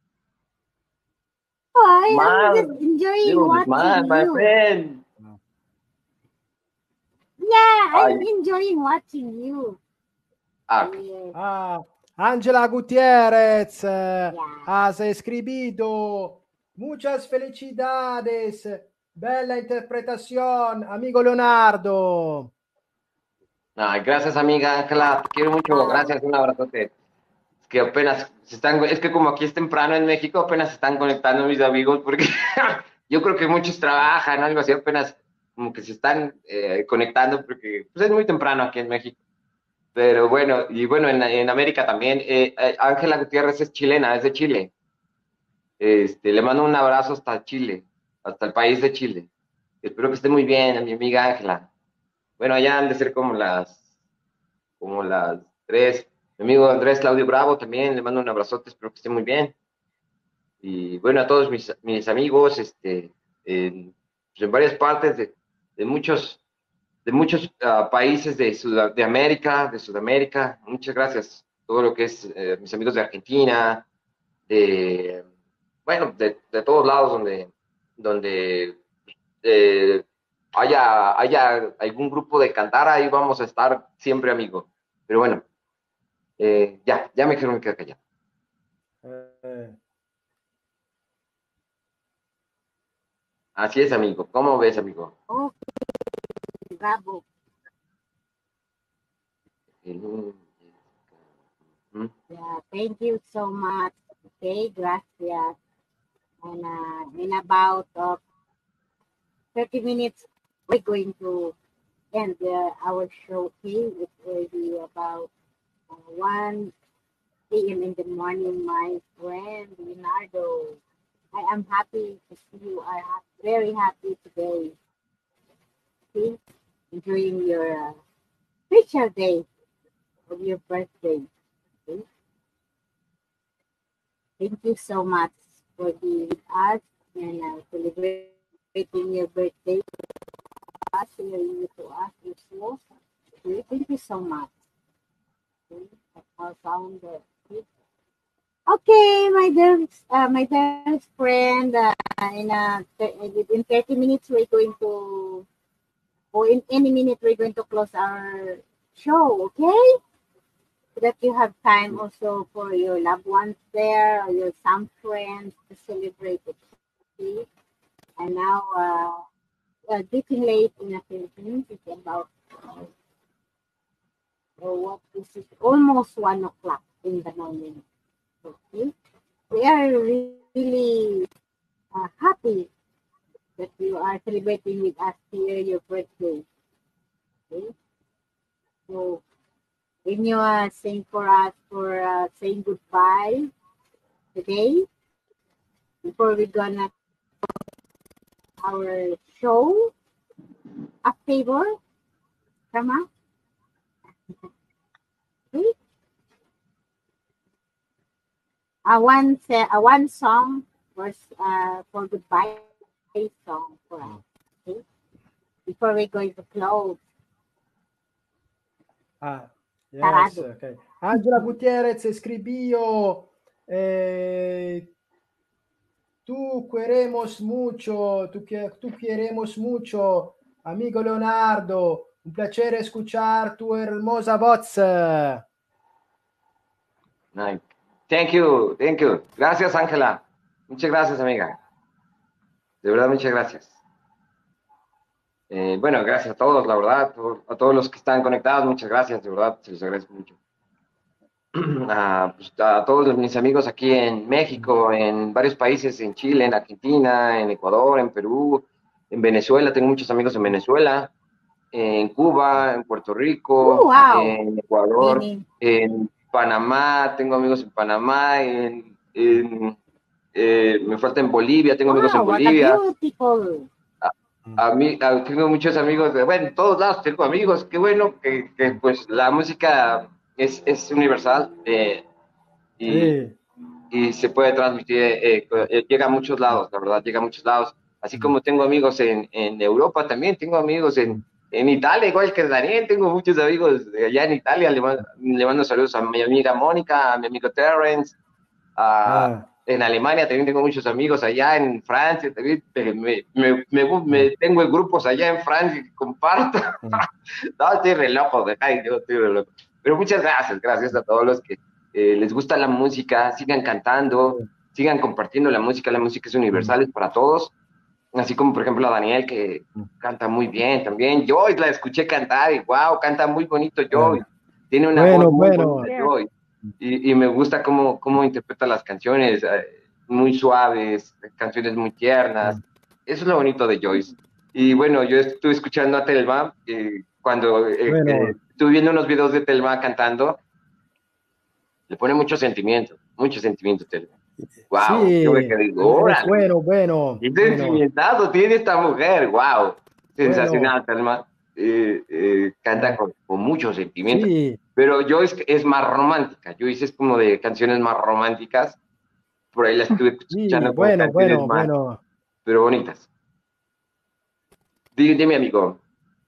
Why? I'm Smile. just enjoying You watching smile, my you. friend. Yeah, I'm Ay. enjoying watching you. Ah, Yes. Ah, Angela Gutiérrez Yeah. has escrito. Muchas felicidades. Bella interpretación, amigo Leonardo. ay, gracias, amiga Ángela. Te quiero mucho. Gracias, un abrazote. Es que apenas se están, es que como aquí es temprano en México, apenas se están conectando mis amigos porque yo creo que muchos trabajan, algo así, apenas como que se están conectando porque pues, es muy temprano aquí en México. Pero bueno, y bueno, en América también. Ángela Gutiérrez es chilena, es de Chile. Le mando un abrazo hasta Chile, hasta el país de Chile. Espero que esté muy bien, a mi amiga Ángela. Bueno, allá han de ser como las 3 Mi amigo Andrés Claudio Bravo también, le mando un abrazote, espero que esté muy bien. Y bueno, a todos mis amigos, pues en varias partes de muchos países de América, de Sudamérica. Muchas gracias. Todo lo que es mis amigos de Argentina, bueno, de todos lados donde haya algún grupo de cantar, ahí vamos a estar siempre, amigo. Pero bueno, ya me quiero me quedar callado. Así es, amigo. ¿Cómo ves, amigo? Okay, bravo. Yeah, thank you so much. Okay, gracias. And in about 30 minutes, we're going to end our show. Okay, it will be about 1 a.m. in the morning, my friend Leonardo. I am happy to see you. I am very happy today. Okay, enjoying your special day of your birthday. Okay? Thank you so much for being with us and celebrating your birthday with us, sharing it to us yourself. Okay? Thank you so much. Okay? Our founder. Okay, my dearest friend, in 30 minutes we're going to, or in any minute we're going to close our show, okay? So that you have time also for your loved ones there or your some friends to celebrate it. Okay? And now, getting late in the Philippines, it's about what is it? Almost 1 o'clock in the morning. Okay, we are really happy that you are celebrating with us here your birthday. Okay, so can you sing for us for saying goodbye today before we gonna our show? A favor, come on. Okay. One song was for goodbye song for us, okay? Before we're going to close. Yes, okay. Angela Gutierrez escribió, tú queremos mucho, tú queremos mucho, amigo Leonardo, un piacere escuchar tu hermosa voz. Nice. Thank you. Gracias, Ángela. Muchas gracias, amiga. De verdad, muchas gracias. Bueno, gracias a todos, la verdad, a todos los que están conectados, muchas gracias, de verdad, se los agradezco mucho. Pues, a todos mis amigos aquí en México, en varios países, en Chile, en Argentina, en Ecuador, en Perú, en Venezuela, tengo muchos amigos en Venezuela, en Cuba, en Puerto Rico, wow. En Ecuador, Mini. en Panamá, tengo amigos en Panamá, me falta en Bolivia, tengo amigos en Bolivia. Tengo muchos amigos, bueno, en todos lados tengo amigos, qué bueno que pues la música es universal y se puede transmitir, llega a muchos lados, la verdad, llega a muchos lados. Así como tengo amigos en Europa, también tengo amigos en Italia, igual que Daniel, tengo muchos amigos allá en Italia, le mando saludos a mi amiga Mónica, a mi amigo Terrence, en Alemania también tengo muchos amigos, allá en Francia también, tengo grupos allá en Francia que comparto. No, estoy re loco, pero muchas gracias a todos los que les gusta la música, sigan cantando, sigan compartiendo la música es universal, es para todos. Así como, por ejemplo, a Daniel, que canta muy bien también. Joyce la escuché cantar y wow, canta muy bonito Joyce. Tiene una voz muy bonita Joyce. Y me gusta cómo interpreta las canciones, muy suaves, canciones muy tiernas. Eso es lo bonito de Joyce. Y bueno, yo estuve escuchando a Telma cuando estuve viendo unos videos de Telma cantando. Le pone mucho sentimiento Telma. Wow, sí, yo me quedé, bueno. Qué sentimientado tiene esta mujer, wow. Sensacional, Telma. canta con mucho sentimiento. Sí, Pero Joyce es más romántica. Joyce es como de canciones más románticas. Por ahí la estuve sí, escuchando con bueno, canciones bueno, más, bueno. pero bonitas. Dime, amigo.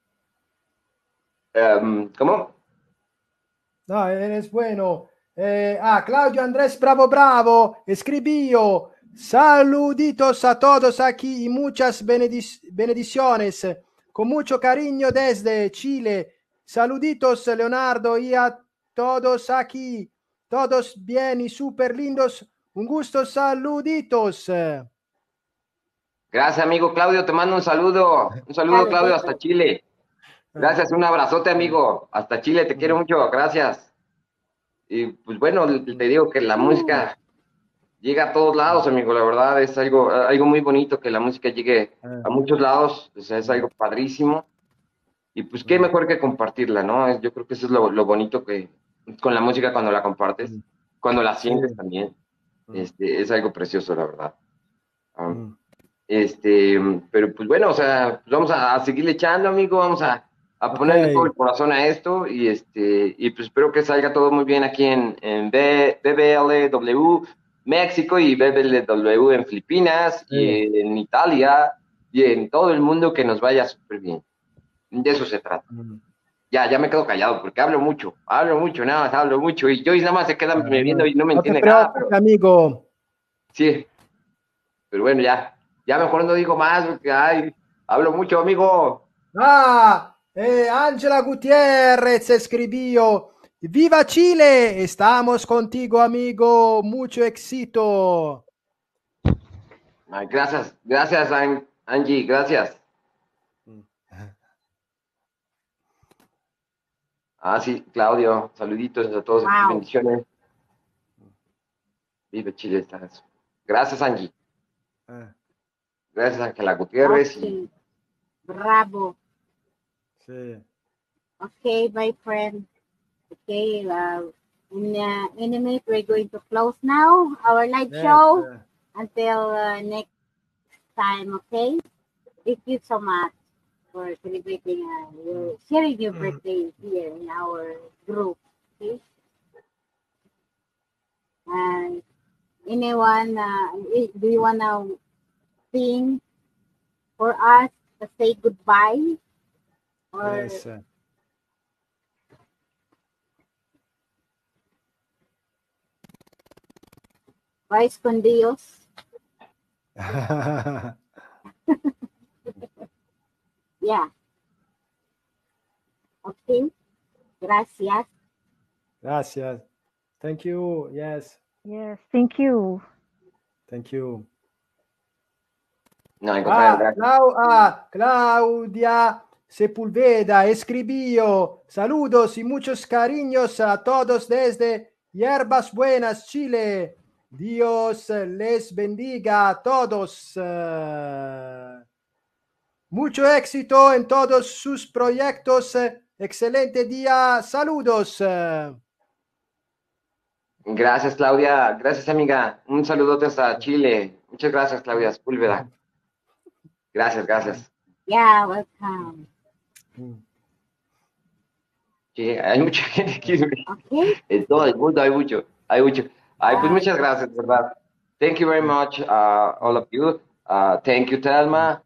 ¿Cómo? No, eres bueno. Claudio Andrés, bravo, bravo. Escribío. Saluditos a todos aquí y muchas bendiciones. Con mucho cariño desde Chile. Saluditos, Leonardo, y a todos aquí. Todos bien y súper lindos. Un gusto, saluditos. Gracias, amigo Claudio. Te mando un saludo. Un saludo, Claudio, hasta Saluditos. Chile. Gracias, un abrazote, amigo. Hasta Chile, te quiero mucho. Gracias. Y pues bueno, te digo que la música llega a todos lados, amigo. La verdad es algo muy bonito que la música llegue a muchos lados. O sea, es algo padrísimo. Y pues qué mejor que compartirla, ¿no? Yo creo que eso es lo bonito que con la música cuando la compartes, cuando la Sí. sientes también. Es algo precioso, la verdad. Mm. Pero pues bueno, o sea, pues vamos a seguirle echando, amigo. Vamos a ponerle todo Ok. el corazón a esto y pues espero que salga todo muy bien aquí en BBLW México y BBLW en Filipinas Sí. y en Italia y en todo el mundo, que nos vaya súper bien. De eso se trata. Mm. Ya me quedo callado porque hablo mucho, nada más hablo mucho y Joyce nada más se queda me viendo y no me No te entiende nada, pero preocupes, amigo. sí, pero bueno, ya mejor no digo más porque ay, hablo mucho, amigo. Ángela Gutiérrez escribió. ¡Viva Chile! Estamos contigo, amigo. Mucho éxito. Ay, gracias, Angie, gracias. Sí, Claudio, saluditos a todos aquí, Wow. bendiciones. Vive Chile, estás. Gracias, Angie. Gracias, Ángela Gutiérrez. Okay. Bravo. Sí. Okay, my friend. Okay, in a minute we're going to close now our live Yes, show until next time. Okay. Thank you so much for celebrating sharing your birthday here in our group. Okay. And anyone, do you wanna sing for us to say goodbye? Or Yes. Vice con Dios? Yeah. Okay. Gracias. Gracias. Thank you. Yes. Yes, thank you. Thank you. No, al contrario, gracias. Claudia Sepulveda escribió. Saludos y muchos cariños a todos desde Hierbas Buenas, Chile. Dios les bendiga a todos. Mucho éxito en todos sus proyectos. Excelente día. Saludos. Gracias, Claudia. Gracias, amiga. Un saludote hasta Chile. Muchas gracias, Claudia Sepúlveda. Gracias. Yeah, welcome. Sí, hay mucha gente aquí. Okay. En todo el mundo hay mucho. Ay, pues muchas gracias, ¿verdad? Thank you very much, all of you. Thank you, Telma.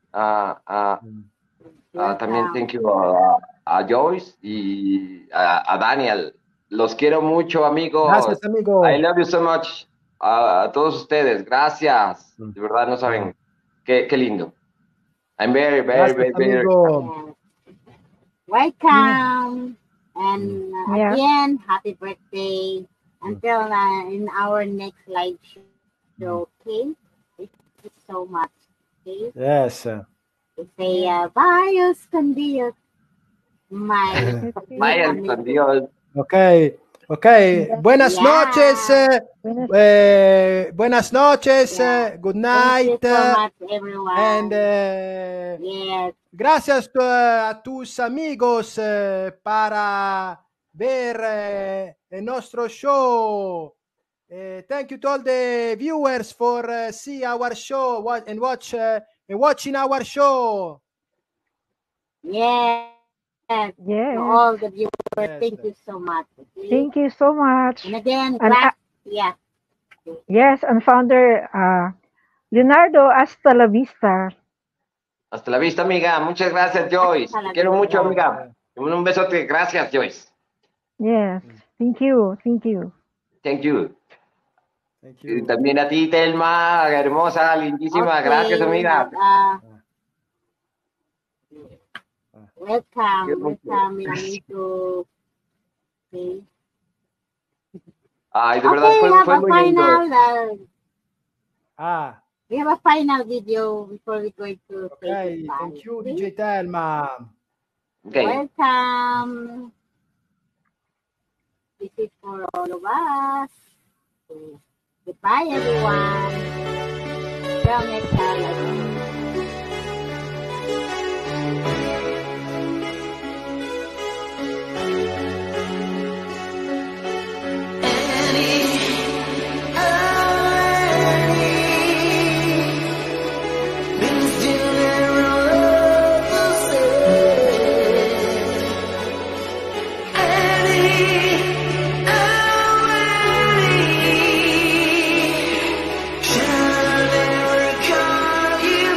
También thank you a Joyce y a Daniel. Los quiero mucho, amigos. Gracias, amigo. I love you so much. A todos ustedes, gracias. De verdad, no saben qué lindo. I'm very Gracias, amigo. Welcome. And Yeah. again, happy birthday. Until in our next live show, okay? Thank you so much. Okay? Yes. We say, Bios con Dios. My Vayan con Dios. Okay. Buenas Yeah. noches. Buenas noches. Good night. Thank you so much, everyone. And Yes. gracias a tus amigos para ver nuestro show. Thank you to all the viewers for see our show and watching our show. Yeah. Yes. To all the viewers, Yes. thank you so much. Okay? Thank you so much. And again, And yeah. yes, and founder Leonardo, hasta la vista. Hasta la vista, amiga. Muchas gracias, Joyce. Hasta la Te quiero vista. mucho, amiga. Un besote. Gracias, Joyce. Yes. Thank you. Thank you. Thank you. Thank Y you. también a ti, Telma, hermosa, lindísima. Okay, Gracias, amiga. Welcome, Milanito. Okay. Ay, de verdad Okay, we fue have a muy lindo. final. We have a Ah, final video before we go to say ok. goodbye. Thank you, Okay? DJ Telma. Okay. Welcome. This is for all of us. So, goodbye, everyone. Till next time. Shall I ever call you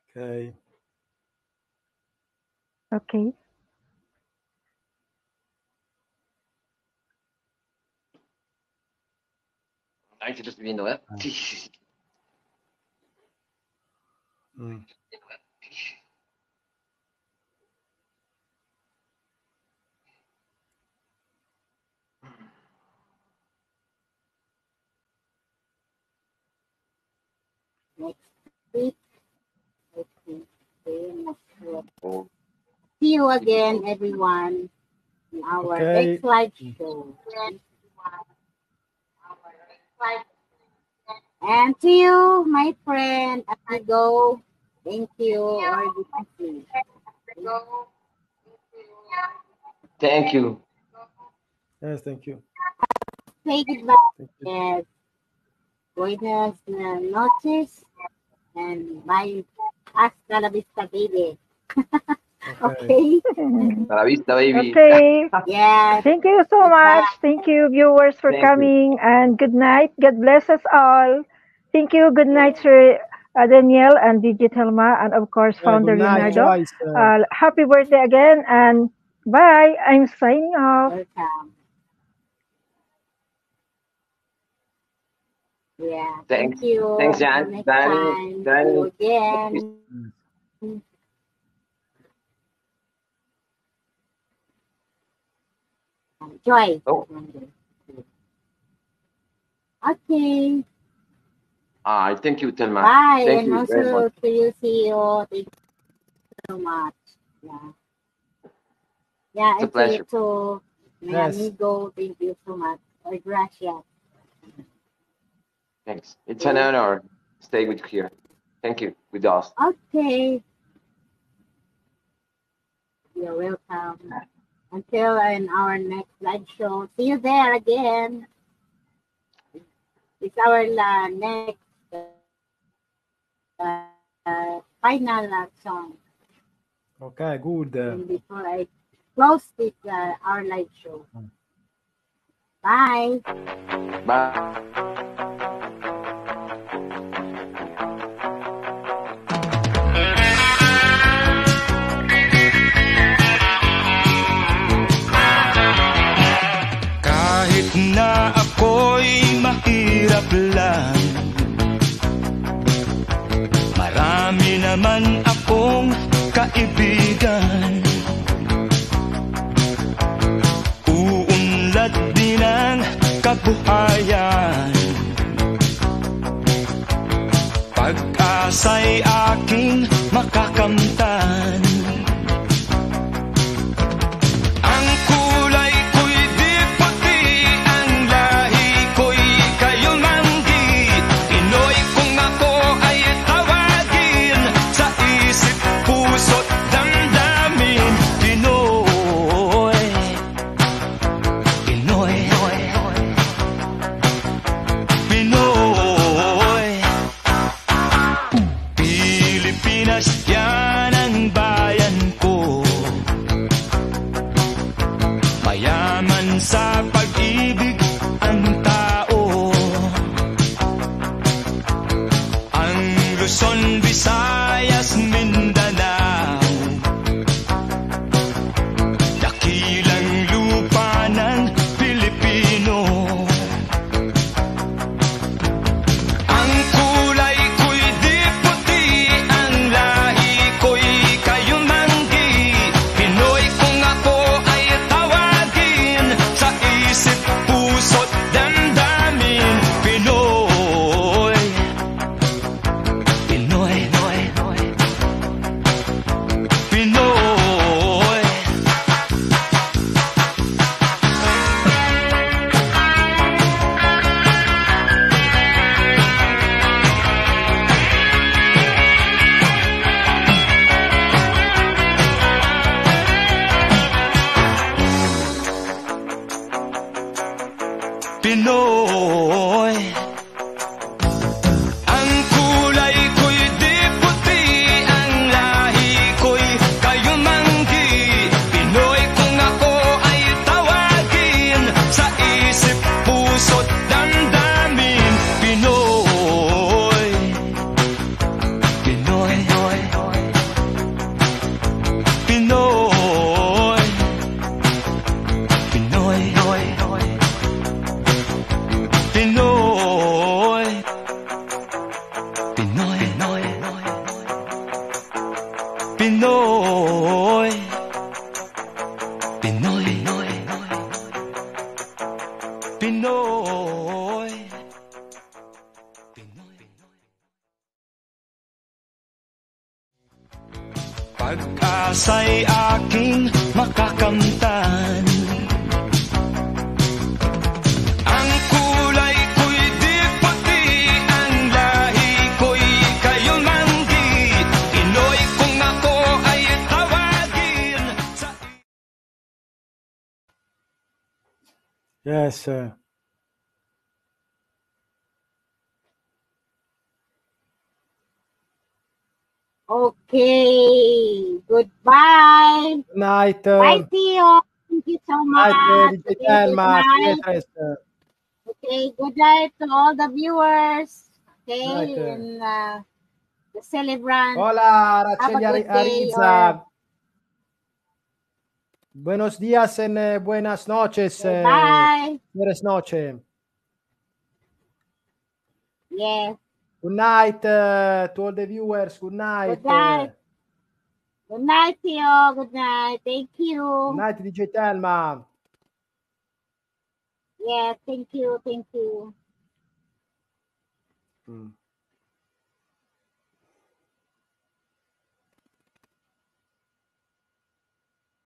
Okay. Okay. Ahí te lo estoy viendo, ¿eh? Sí, sí, sí. Mm. Next week, I think. Okay, I'm not sure. See you again, everyone, in our Okay. next live show. And to you, my friend, as we go, thank you. Or you. Thank you. Yes, thank you. Say goodbye. Yes. Buenas noches. And bye. Hasta la vista, baby. Okay. Hasta la vista, baby. Okay. Yes. Thank you so much. Thank you, viewers, for Thank you. coming. And good night. God bless us all. Thank you. Good night, Sir Danielle and Digital Ma, and of course, Yeah, Founder good night, Leonardo. Joyce. Happy birthday again, and bye. I'm signing off. Welcome. Yeah. Thanks. Thank you. Thanks, Until Jan. next Danny. time. See Danny. you again. Joy. Oh. Okay. Thank you, Telma. Bye. Thank And you very also much. to you, CEO. Thank you so much. Yeah. Yeah, It's a and to you pleasure. too, my Yes. amigo. Thank you so much. Or gracias. Thanks. It's an honor to stay with you here. Thank you. With us. Okay. You're welcome. Until in our next live show. See you there again. It's our next final song. Okay, good. And before I close this our live show. Bye. Bye. Kahit na ako'y mahirap lang, marami naman akong kaibigan. Uunlad din ang kabuhayan, pag-asa'y aking makakamtan. Ang kulay ko'y di puti, ang lahi ko'y kayumanggi. Pinoy kung ako ay tawagin, sa isip, puso't damdamin. Pinoy, Pinoy, Pinoy. Pilipinas yan Pinoy. Pinoy. Pinoy. Pag-asa'y aking makakamtan, ang kulay ko'y di puti, ang lahi ko'y kayumanggi, Pinoy kung ako ay tawagin sa... Yes. Okay. Goodbye. Good night. Bye, Theo. Thank you so much. Night, DJ Okay, Telma. good night. Okay, good night to all the viewers. Okay, Night. and the celebrant. Hola, Have a Rachel good day. Ariza. Buenos días and buenas noches. Bye. Buenas noches. Yes. Good night to all the viewers. Good night. Good night. Good night, Theo. Good night. Thank you. Good night, DJ Telma. Yes, thank you. Thank you.